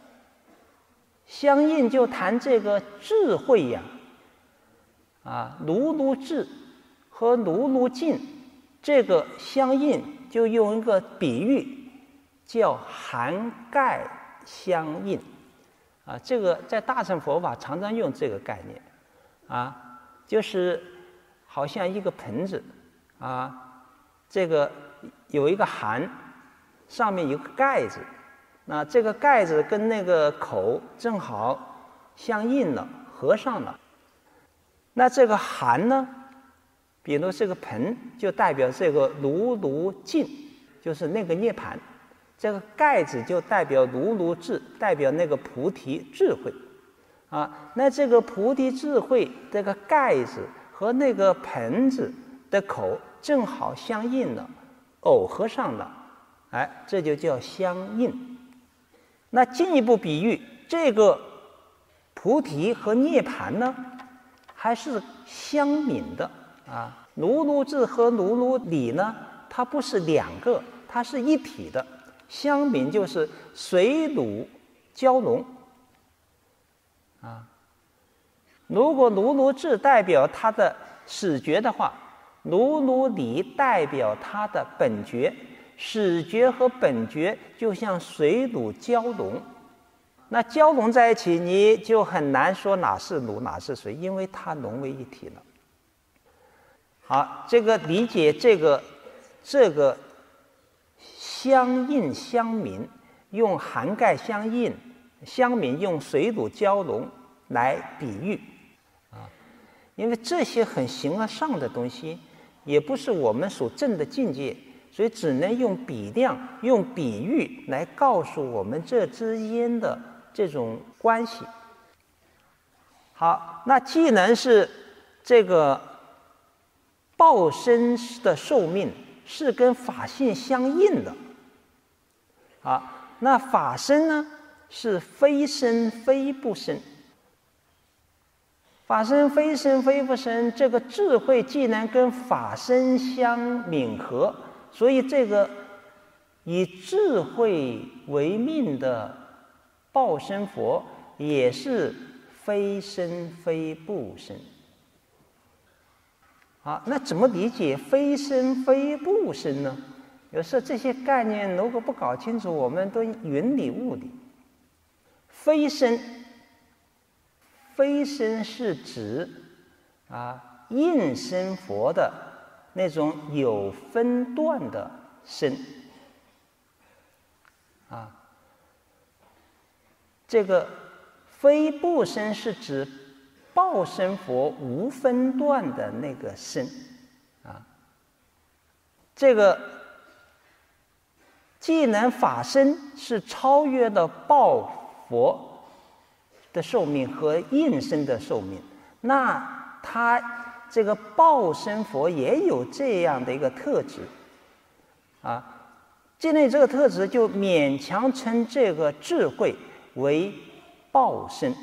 相应就谈这个智慧呀，啊，如如智和如如境，这个相应就用一个比喻，叫涵盖相应。啊，这个在大乘佛法常常用这个概念，啊，就是好像一个盆子，啊，这个有一个涵，上面有个盖子，那这个盖子跟那个口正好相应了，合上了。那这个涵呢，比如这个盆就代表这个如如境，就是那个涅槃。这个盖子就代表如如智，代表那个菩提智慧，啊，那这个菩提智慧这个盖子和那个盆子的口正好相应了，耦合上了，哎，这就叫相应。那进一步比喻，这个菩提和涅槃呢，还是相敏的啊。如如智和如如理呢，它不是两个，它是一体的。相敏就是水乳交融啊。如果如如智代表它的始觉的话，如如理代表它的本觉，始觉和本觉就像水乳交融，那交融在一起，你就很难说哪是乳哪是水，因为它融为一体了。好，这个理解这个这个相应相敏，用涵盖相应相敏，用水乳交融来比喻啊，因为这些很形而上的东西，也不是我们所证的境界，所以只能用比量、用比喻来告诉我们这之间的这种关系。好，那既然是这个报身的寿命是跟法性相应的。啊，那法身呢是非身非不身，法身非身非不身，这个智慧既然跟法身相敏合，所以这个以智慧为命的报身佛也是非身非不身。啊，那怎么理解非身非不身呢？有时候这些概念如果不搞清楚，我们都云里雾里。非身，非身是指啊应身佛的那种有分段的身啊。这个非不身是指报身佛无分段的那个身啊。这个既然法身是超越了报佛的寿命和应身的寿命，那他这个报身佛也有这样的一个特质啊。既然有这个特质，就勉强称这个智慧为报身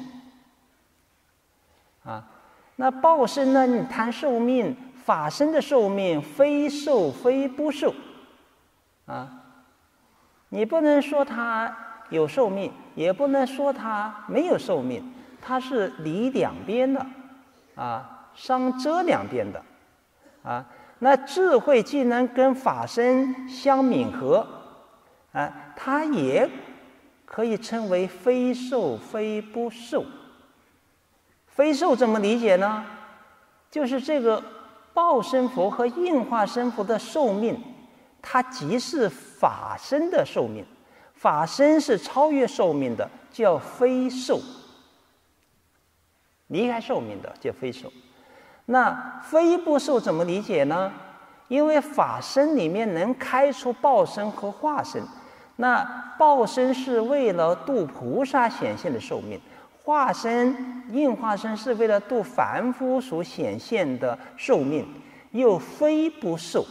啊。那报身呢，你谈寿命，法身的寿命非寿非不寿啊。你不能说它有寿命，也不能说它没有寿命，它是离两边的啊，相遮两边的啊。那智慧既然跟法身相敏合啊，它也可以称为非寿非不寿。非寿怎么理解呢？就是这个报身佛和应化身佛的寿命，它即是法身的寿命， 法身是超越寿命的，叫非寿；离开寿命的叫非寿。那非不寿怎么理解呢？因为法身里面能开出报身和化身，那报身是为了度菩萨显现的寿命，化身应化身是为了度凡夫所显现的寿命，又非不寿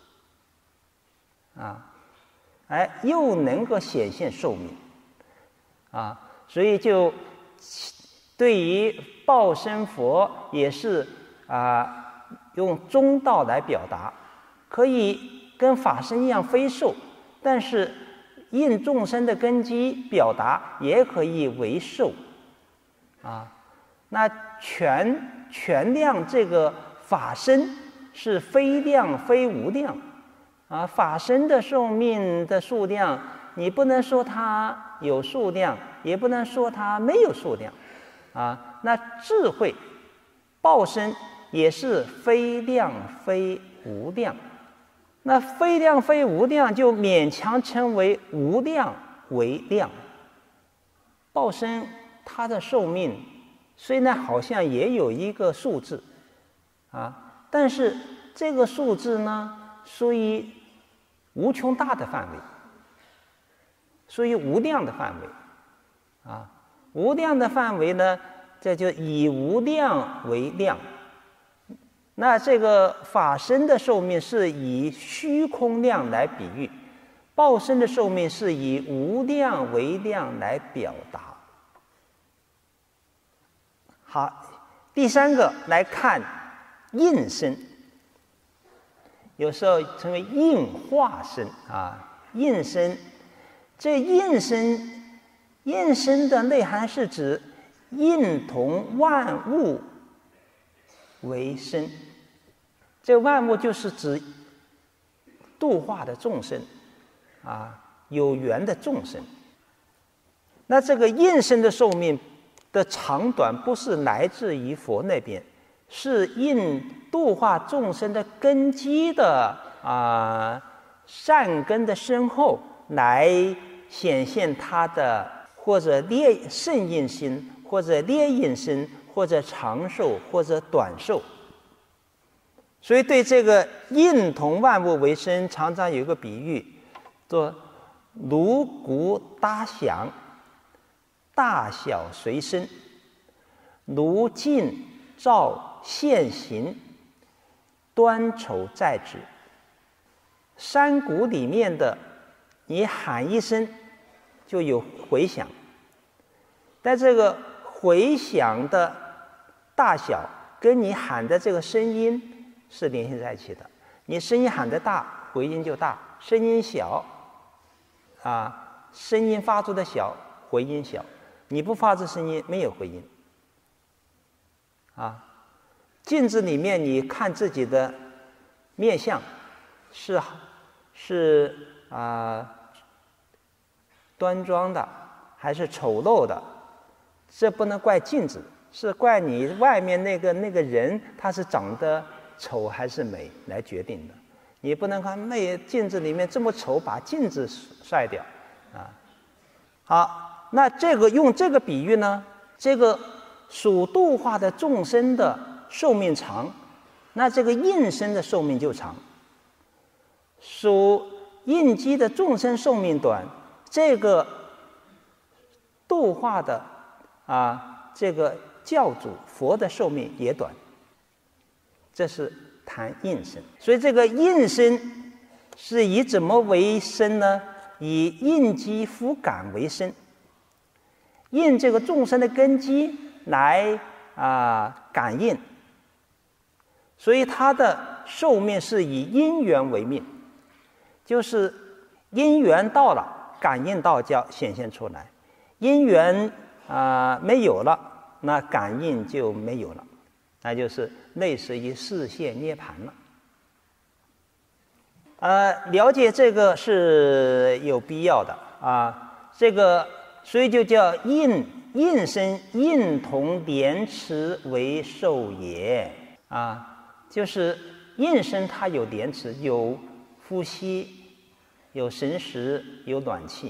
啊，哎，又能够显现寿命啊，所以就对于报身佛也是啊，用中道来表达。可以跟法身一样非寿，但是应众生的根基表达也可以为寿啊。那全全量这个法身是非量非无量啊，法身的寿命的数量，你不能说它有数量，也不能说它没有数量啊。那智慧报身也是非量非无量。那非量非无量就勉强称为无量为量。报身它的寿命虽然好像也有一个数字啊，但是这个数字呢属于无穷大的范围，属于无量的范围啊。无量的范围呢，这就以无量为量。那这个法身的寿命是以虚空量来比喻，报身的寿命是以无量为量来表达。好，第三个来看应身，有时候称为应化身啊，应身。这应身，应身的内涵是指应同万物为身，这万物就是指度化的众生啊，有缘的众生。那这个应身的寿命的长短不是来自于佛那边，是应度化众生的根基的啊善根的深厚来显现他的或者劣胜应身，或者劣应身，或者长寿，或者短寿。所以对这个应同万物为身，常常有一个比喻，做炉鼓搭响，大小随身，炉尽照现行，端筹在指。山谷里面的你喊一声就有回响，但这个回响的大小跟你喊的这个声音是联系在一起的。你声音喊得大，回音就大；声音小，啊，声音发出的小，回音小。你不发出声音，没有回音。啊，镜子里面你看自己的面相，是是啊端庄的，还是丑陋的？这不能怪镜子，是怪你外面那个那个人，他是长得丑还是美来决定的。你不能看那镜子里面这么丑，把镜子摔掉啊。好，那这个用这个比喻呢，这个属度化的众生的寿命长，那这个应身的寿命就长；属应机的众生寿命短，这个度化的啊这个教主佛的寿命也短。这是谈应身，所以这个应身是以怎么为身呢？以应机伏感为身，应这个众生的根基来啊感应，所以他的寿命是以因缘为命，就是因缘到了，感应道就显现出来；因缘啊没有了，那感应就没有了，那就是类似于示现涅槃了。呃，了解这个是有必要的啊。这个所以就叫应应身应同莲池为寿也啊，就是应身它有莲池，有呼吸，有神识，有暖气，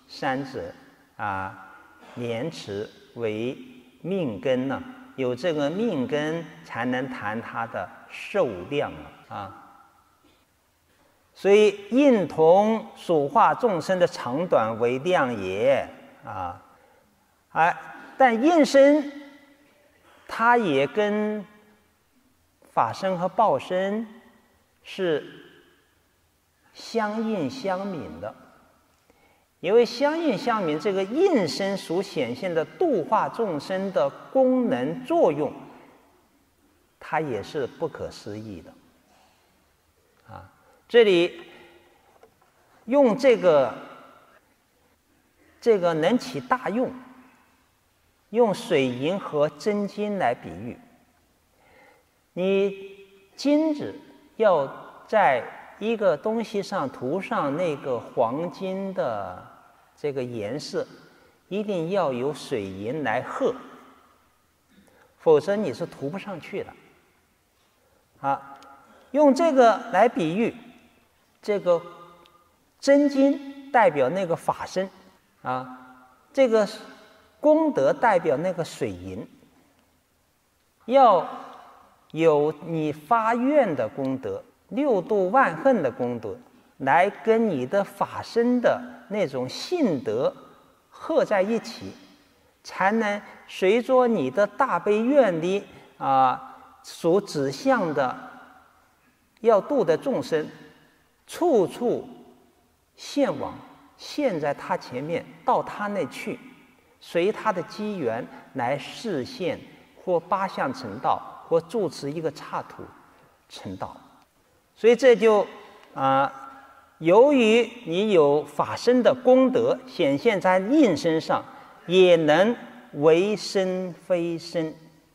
三者啊，廉耻为命根呢、啊，有这个命根才能谈它的寿量啊。所以应同所化众生的长短为量也啊，啊，但应身它也跟法身和报身是相应相敏的，因为相应相敏，这个应身所显现的度化众生的功能作用，它也是不可思议的啊。这里用这个这个能起大用，用水银和真金来比喻。你金子要在一个东西上涂上那个黄金的这个颜色，一定要有水银来和，否则你是涂不上去的。啊，用这个来比喻，这个真金代表那个法身啊，这个功德代表那个水银，要有你发愿的功德，六度万恨的功德，来跟你的法身的那种性德合在一起，才能随着你的大悲愿力啊所指向的要度的众生，处处现往，现在他前面，到他那去，随他的机缘来示现，或八相成道，或住持一个刹土成道。所以这就啊、呃，由于你有法身的功德显现在应身上，也能为身非身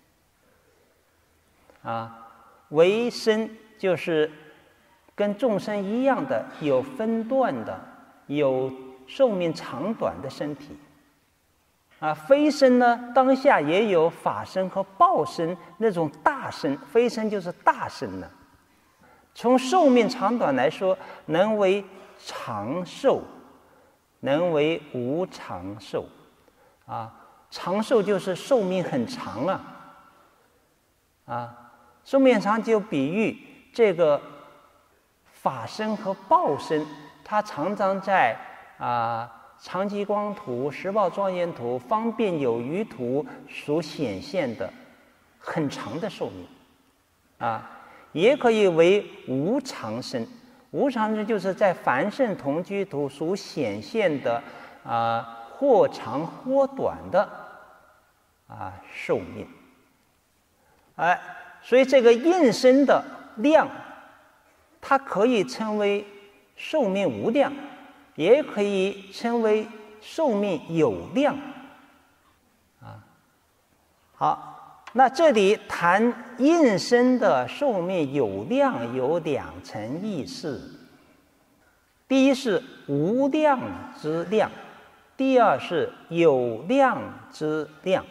啊，为身就是跟众生一样的有分段的，有寿命长短的身体啊。非身呢，当下也有法身和报身那种大身，非身就是大身呢。从寿命长短来说，能为长寿，能为无长寿啊。长寿就是寿命很长啊，啊。寿命长就比喻这个法身和报身，它常常在啊长吉光图、十报庄严图、方便有余图所显现的很长的寿命啊，也可以为无常身。无常身就是在凡圣同居图所显现的啊或长或短的啊寿命，哎。所以这个应身的量，它可以称为寿命无量，也可以称为寿命有量啊。好，那这里谈应身的寿命有量有两层意思，第一是无量之量，第二是有量之量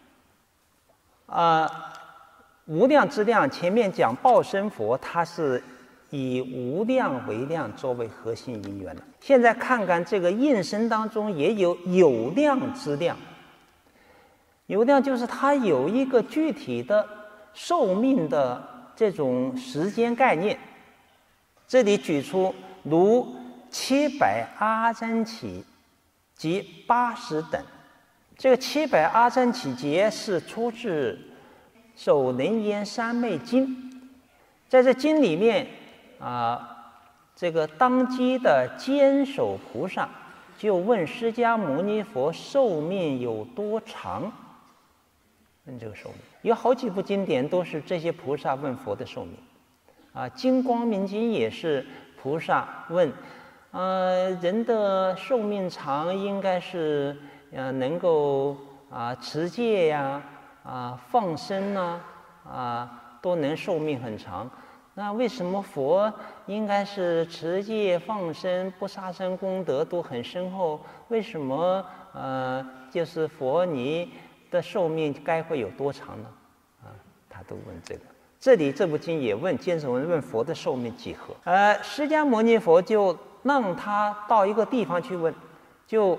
啊。无量之量，前面讲报身佛，它是以无量为量作为核心因缘的。现在看看这个应身当中也有有量之量，有量就是它有一个具体的寿命的这种时间概念。这里举出如七百阿僧祇及八十等，这个七百阿僧祇劫是出自《首楞严三昧经》。在这经里面啊，这个当机的坚守菩萨就问释迦牟尼佛寿命有多长？问这个寿命，有好几部经典都是这些菩萨问佛的寿命啊。《金光明经》也是菩萨问，呃，人的寿命长应该是呃能够啊持戒呀。啊，放生呢、啊，啊，都能寿命很长。那为什么佛应该是持戒、放生、不杀生功德都很深厚？为什么呃，就是佛你的寿命该会有多长呢？啊，他都问这个。这里这部经也问坚守问问佛的寿命几何？呃，释迦牟尼佛就让他到一个地方去问，就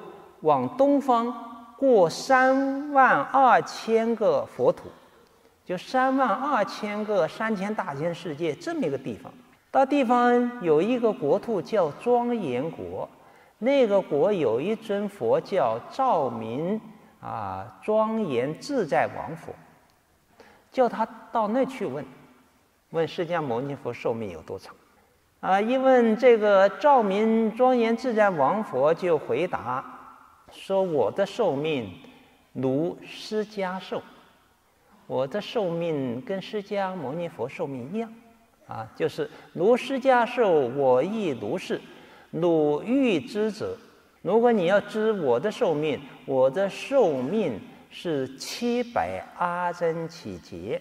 往东方过三万二千个佛土，就三万二千个三千大千世界这么一个地方。到地方有一个国土叫庄严国，那个国有一尊佛叫照明啊庄严自在王佛，叫他到那去问，问释迦牟尼佛寿命有多长。啊，一问这个照明庄严自在王佛就回答说：“我的寿命如释迦寿，我的寿命跟释迦牟尼佛寿命一样，啊，就是如释迦寿，我亦如是。汝欲知者，如果你要知我的寿命，我的寿命是七百阿僧祇劫，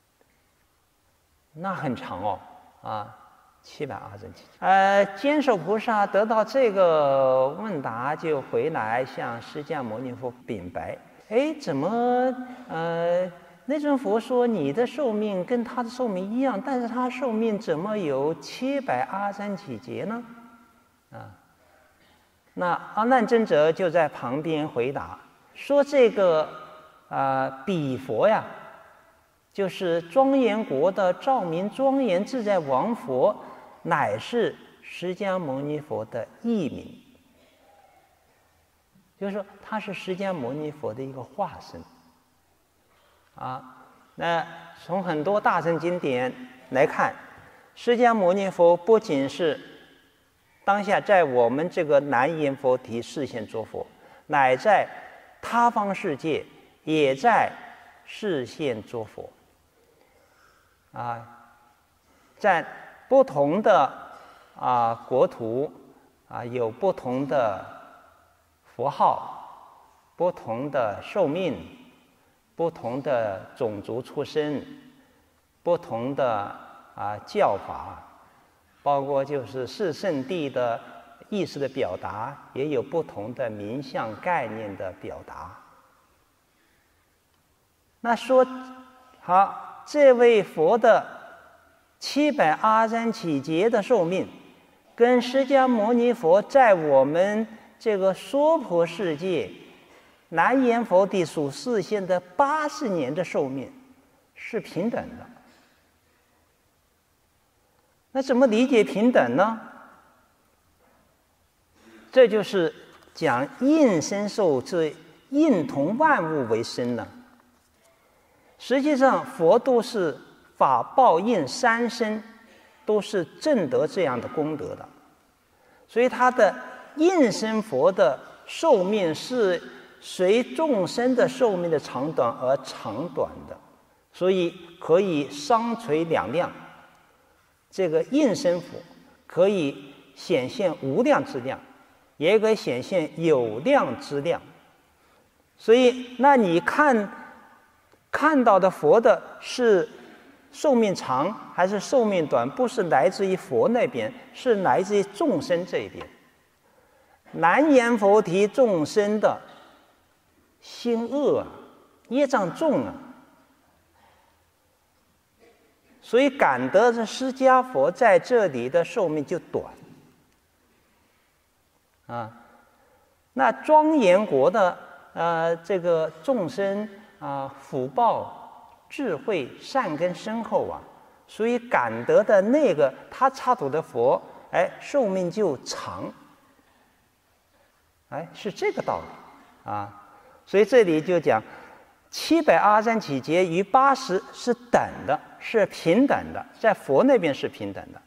那很长哦，啊。”七百阿僧祇劫。呃，坚守菩萨得到这个问答，就回来向释迦牟尼佛禀白：哎，怎么呃那尊佛说你的寿命跟他的寿命一样，但是他寿命怎么有七百阿僧祇劫呢？啊，那阿难尊者就在旁边回答说：这个啊、呃、彼佛呀，就是庄严国的照明庄严自在王佛，乃是释迦牟尼佛的译名，就是说他是释迦牟尼佛的一个化身啊。那从很多大乘经典来看，释迦牟尼佛不仅是当下在我们这个南阎浮提示现作佛，乃在他方世界也在示现作佛啊，在不同的啊国土啊有不同的佛号，不同的寿命，不同的种族出身，不同的啊教法，包括就是四圣谛的意识的表达，也有不同的名相概念的表达。那说好，这位佛的七百阿僧祇劫的寿命，跟释迦牟尼佛在我们这个娑婆世界南阎浮提所示现的八十年的寿命是平等的。那怎么理解平等呢？这就是讲应身受之，应同万物为身呢。实际上，佛都是法报应三身，都是证得这样的功德的，所以他的应身佛的寿命是随众生的寿命的长短而长短的，所以可以商垂两量。这个应身佛可以显现无量之量，也可以显现有量之量。所以，那你看看到的佛的是寿命长还是寿命短，不是来自于佛那边，是来自于众生这一边。南阎浮提众生的心恶啊，业障重啊，所以感得的释迦佛在这里的寿命就短啊。那庄严国的呃这个众生啊，福报智慧善根深厚啊，所以感得的那个他刹土的佛，哎，寿命就长，哎，是这个道理啊。所以这里就讲七百阿僧祇劫与八十是等的，是平等的，在佛那边是平等的。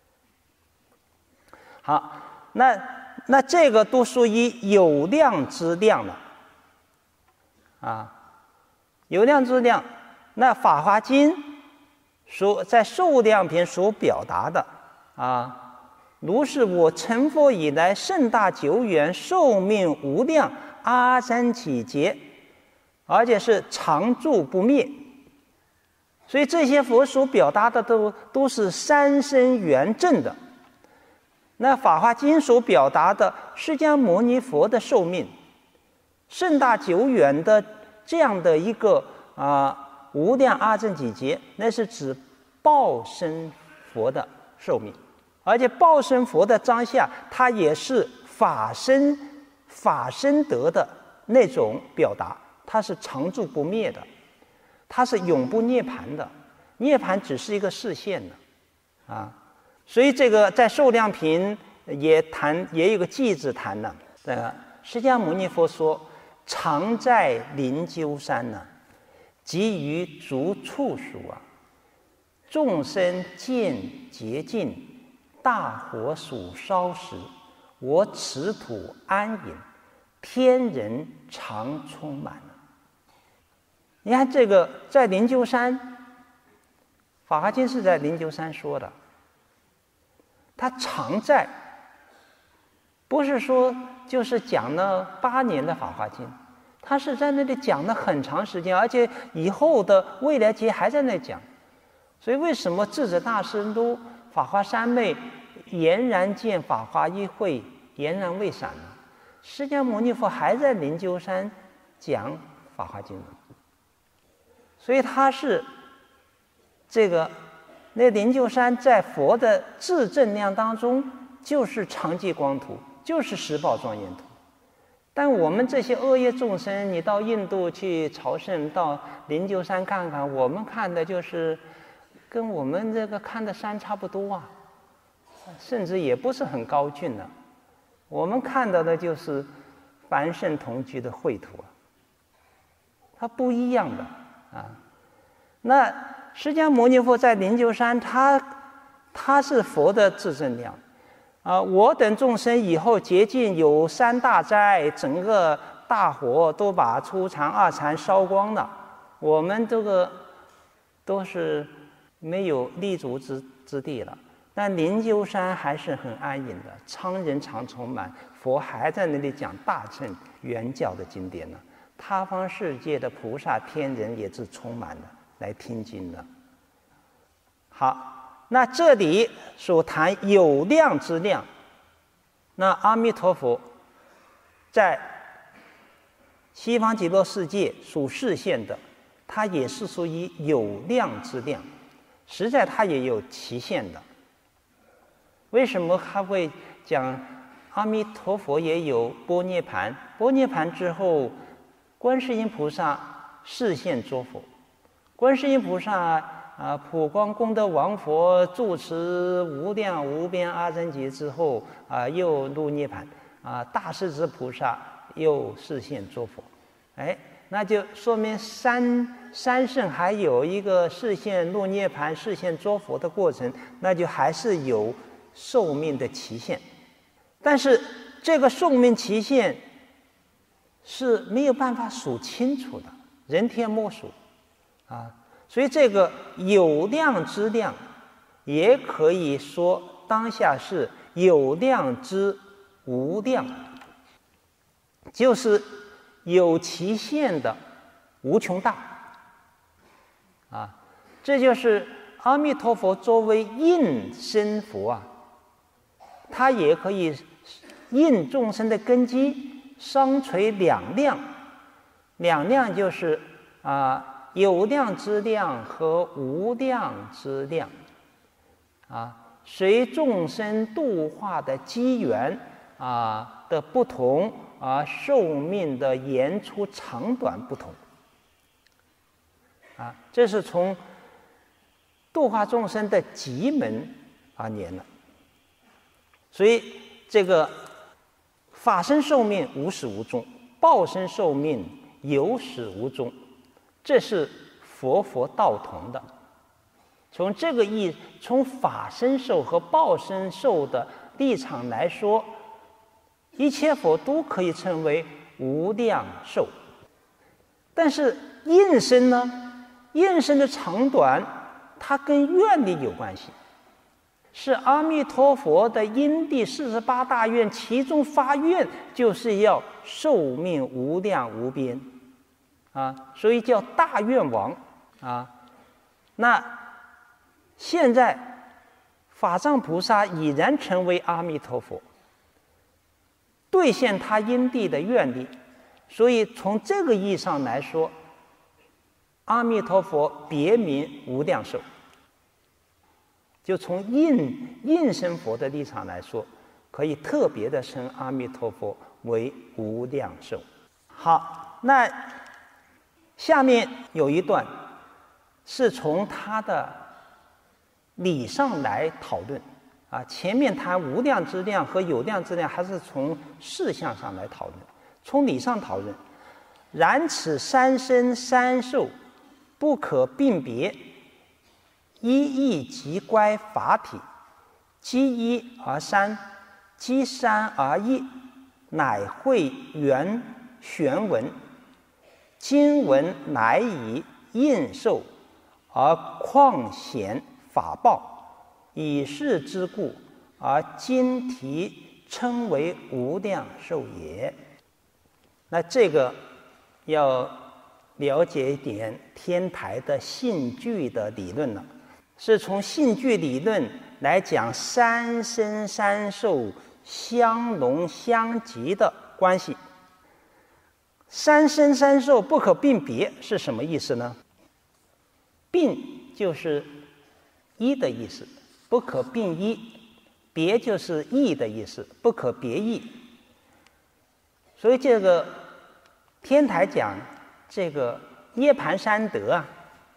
好，那那这个都属于有量之量了啊。有量之量，那《法华经》所在受量品所表达的啊，如是我成佛以来，盛大久远，寿命无量，阿僧祇劫，而且是常住不灭。所以这些佛所表达的都都是三身圆正的。那《法华经》所表达的释迦牟尼佛的寿命，盛大久远的这样的一个啊无量阿僧祇劫，那是指报身佛的寿命，而且报身佛的当下，它也是法身法身德的那种表达，它是常住不灭的，它是永不涅槃的，涅槃只是一个示现的，啊，所以这个在受量品也谈，也有个偈子谈呢，呃，释迦牟尼佛说：“常在灵鹫山呢、啊，即于足处属啊，众生见洁净，大火属烧时，我此土安隐，天人常充满了。”你看这个在灵鹫山，《法华经》是在灵鹫山说的，他常在，不是说就是讲了八年的《法华经》，他是在那里讲了很长时间，而且以后的未来劫还在那讲。所以为什么智者大师都法华三昧俨然见法华一会，俨然未闪呢？释迦牟尼佛还在灵鹫山讲《法华经》呢。所以他是这个那灵鹫山在佛的自证量当中，就是常寂光土，就是十宝庄严土。但我们这些恶业众生，你到印度去朝圣，到灵鹫山看看，我们看的就是跟我们这个看的山差不多啊，甚至也不是很高峻的、啊。我们看到的就是凡圣同居的秽土啊，它不一样的。啊，那释迦牟尼佛在灵鹫山，他他是佛的自证量啊。我等众生以后洁净有三大灾，整个大火都把初禅、二禅烧光了，我们这个都是没有立足之之地了。但灵鹫山还是很安隐的，苍人常充满，佛还在那里讲大乘圆教的经典呢。他方世界的菩萨天人也是充满了来听经的。好，那这里所谈有量之量，那阿弥陀佛在西方极乐世界所示现的，它也是属于有量之量，实在它也有期限的。为什么他会讲阿弥陀佛也有般涅盘？般涅盘之后，观世音菩萨示现作佛，观世音菩萨啊，普光功德王佛住持无量无边阿僧祇之后啊，又入涅盘啊，大势至菩萨又示现作佛，哎，那就说明三三圣还有一个示现入涅盘、示现作佛的过程，那就还是有寿命的期限，但是这个寿命期限是没有办法数清楚的，人天莫属啊。所以这个有量之量，也可以说当下是有量之无量，就是有期限的无穷大啊。这就是阿弥陀佛作为应身佛啊，他也可以应众生的根基，商垂两量，两量就是啊、呃、有量之量和无量之量啊，随众生度化的机缘啊的不同啊，寿命的延出长短不同啊，这是从度化众生的极门而言了。所以这个法身寿命无始无终，报身寿命有始无终，这是佛佛道同的。从这个意，从法身寿和报身寿的立场来说，一切佛都可以称为无量寿。但是应身呢？应身的长短，它跟愿力有关系。是阿弥陀佛的因地四十八大愿，其中发愿就是要寿命无量无边啊，所以叫大愿王啊。那现在法藏菩萨已然成为阿弥陀佛，兑现他因地的愿力，所以从这个意义上来说，阿弥陀佛别名无量寿。就从应应身佛的立场来说， 可以特别的称阿弥陀佛为无量寿。好，那下面有一段是从他的理上来讨论啊，前面谈无量之量和有量之量，还是从事相上来讨论，从理上讨论。然此三身三受不可并别，一义即乖法体，积一而三，积三而一，乃会圆玄文。今闻乃以应受而况显法报，以是之故，而今题称为无量寿也。那这个要了解一点天台的性具的理论了，是从性具理论来讲三身三受相融相即的关系。三身三受不可并别是什么意思呢？并就是一的意思，不可并一；别就是异的意思，不可别异。所以这个天台讲这个涅盘三德啊，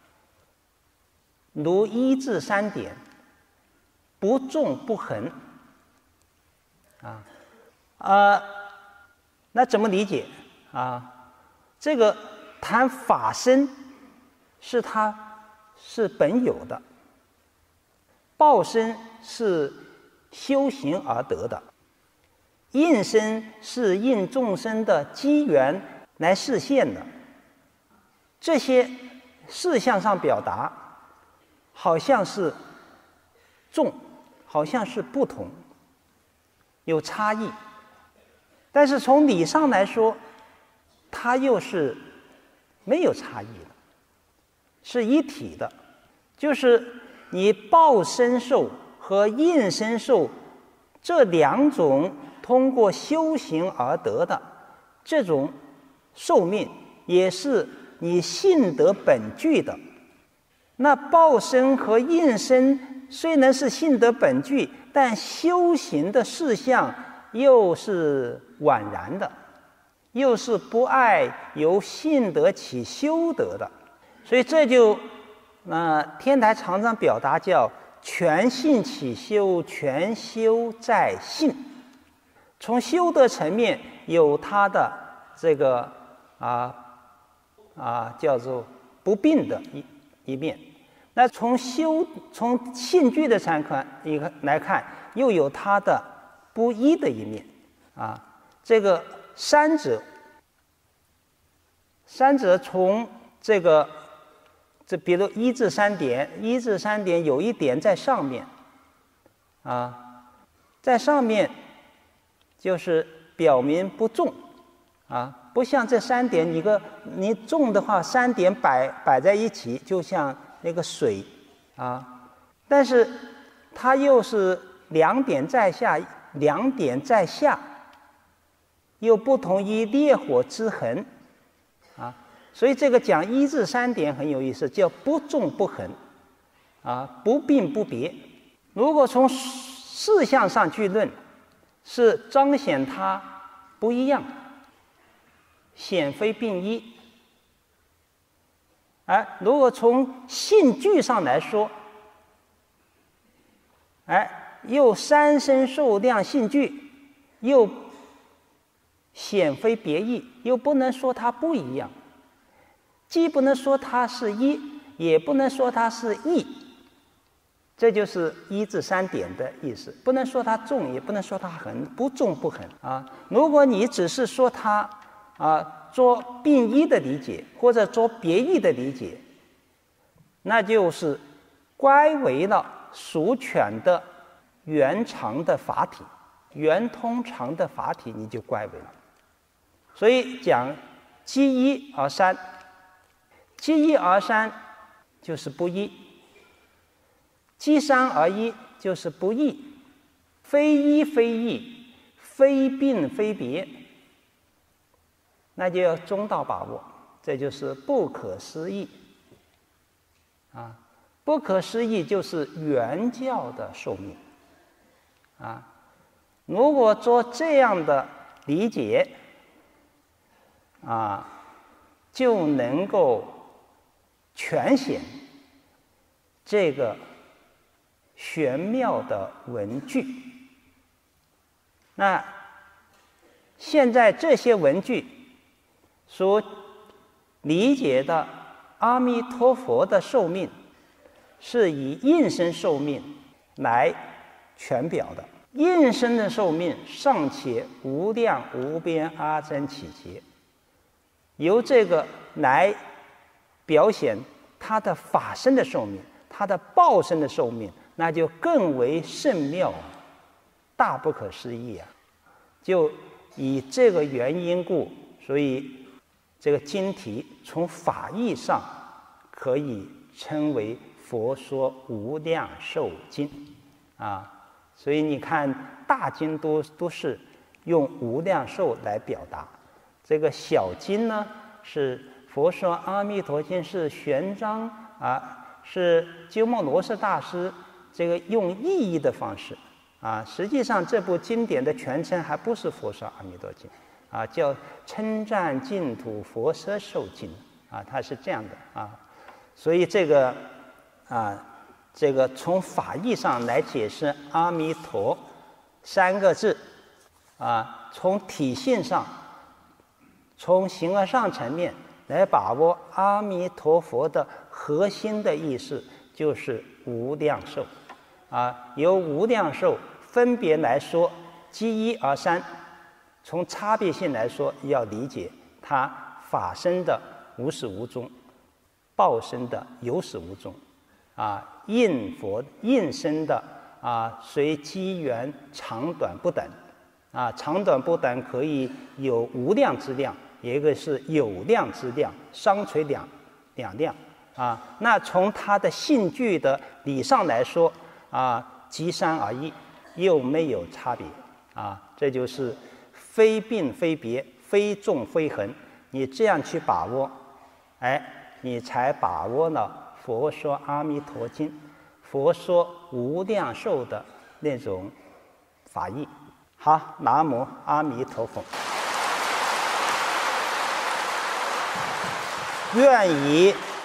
如一至三点，不纵不横啊，呃，那怎么理解啊？这个谈法身是它是本有的，报身是修行而得的，应身是应众生的机缘来示现的。这些事项上表达好像是众，好像是不同，有差异，但是从理上来说，它又是没有差异的，是一体的。就是你报身受和应身受这两种通过修行而得的这种寿命，也是你性德本具的。那报身和应身虽然是性德本具，但修行的事项又是宛然的，又是不碍由性德起修德的。所以这就那、呃、天台常常表达叫全性起修，全修在性。从修德层面有它的这个啊啊叫做不并的一一面，那从修从性具的参看一个来看，又有它的不一的一面啊。这个三者，三者从这个这比如一至三点，一至三点有一点在上面啊，在上面就是表明不重啊，不像这三点，你个你重的话，三点摆摆在一起，就像那个水啊，但是它又是两点在下，两点在下，又不同于烈火之痕啊，所以这个讲一至三点很有意思，叫不纵不横啊，不并不别。如果从事项上去论，是彰显它不一样，显非并一。哎，如果从性具上来说，哎，又三身受量性具，又显非别异，又不能说它不一样，既不能说它是一，也不能说它是异。这就是一至三点的意思，不能说它重，也不能说它横，不重不横啊。如果你只是说它啊做并一的理解，或者做别异的理解，那就是乖违了属犬的圆常的法体，圆通常的法体，你就乖违了。所以讲积一而三，积一而三就是不一。积三而一就是不异，非一非异，非并非别，那就要中道把握，这就是不可思议啊！不可思议就是原教的寿命啊！ 如果做这样的理解，啊，就能够全显这个玄妙的文句。那现在这些文句所理解的阿弥陀佛的寿命，是以应身寿命来全表的。应身的寿命尚且无量无边阿僧祇劫，由这个来表现他的法身的寿命，他的报身的寿命，那就更为甚妙，大不可思议啊！就以这个原因故，所以这个经题从法义上可以称为佛说无量寿经啊。所以你看大经都都是用无量寿来表达，这个小经呢是佛说阿弥陀经是玄奘啊，是鸠摩罗什大师这个用意译的方式啊。实际上这部经典的全称还不是佛说阿弥陀经啊，叫称赞净土佛舍寿经啊，它是这样的啊。所以这个啊。这个从法义上来解释阿弥陀三个字啊，从体性上，从形而上层面来把握阿弥陀佛的核心的意思，就是无量寿啊。由无量寿分别来说，积一而三，从差别性来说，要理解它法身的无始无终，报身的有始无终啊。应佛应身的啊，随机缘长短不等啊，长短不等可以有无量之量，一个是有量之量，商垂两两量啊。那从它的性具的理上来说啊，即三而异，又没有差别啊。这就是非病非别，非重非横，你这样去把握，哎，你才把握了佛说阿弥陀经，佛说无量寿的那种法义。好，南无阿弥陀佛。愿以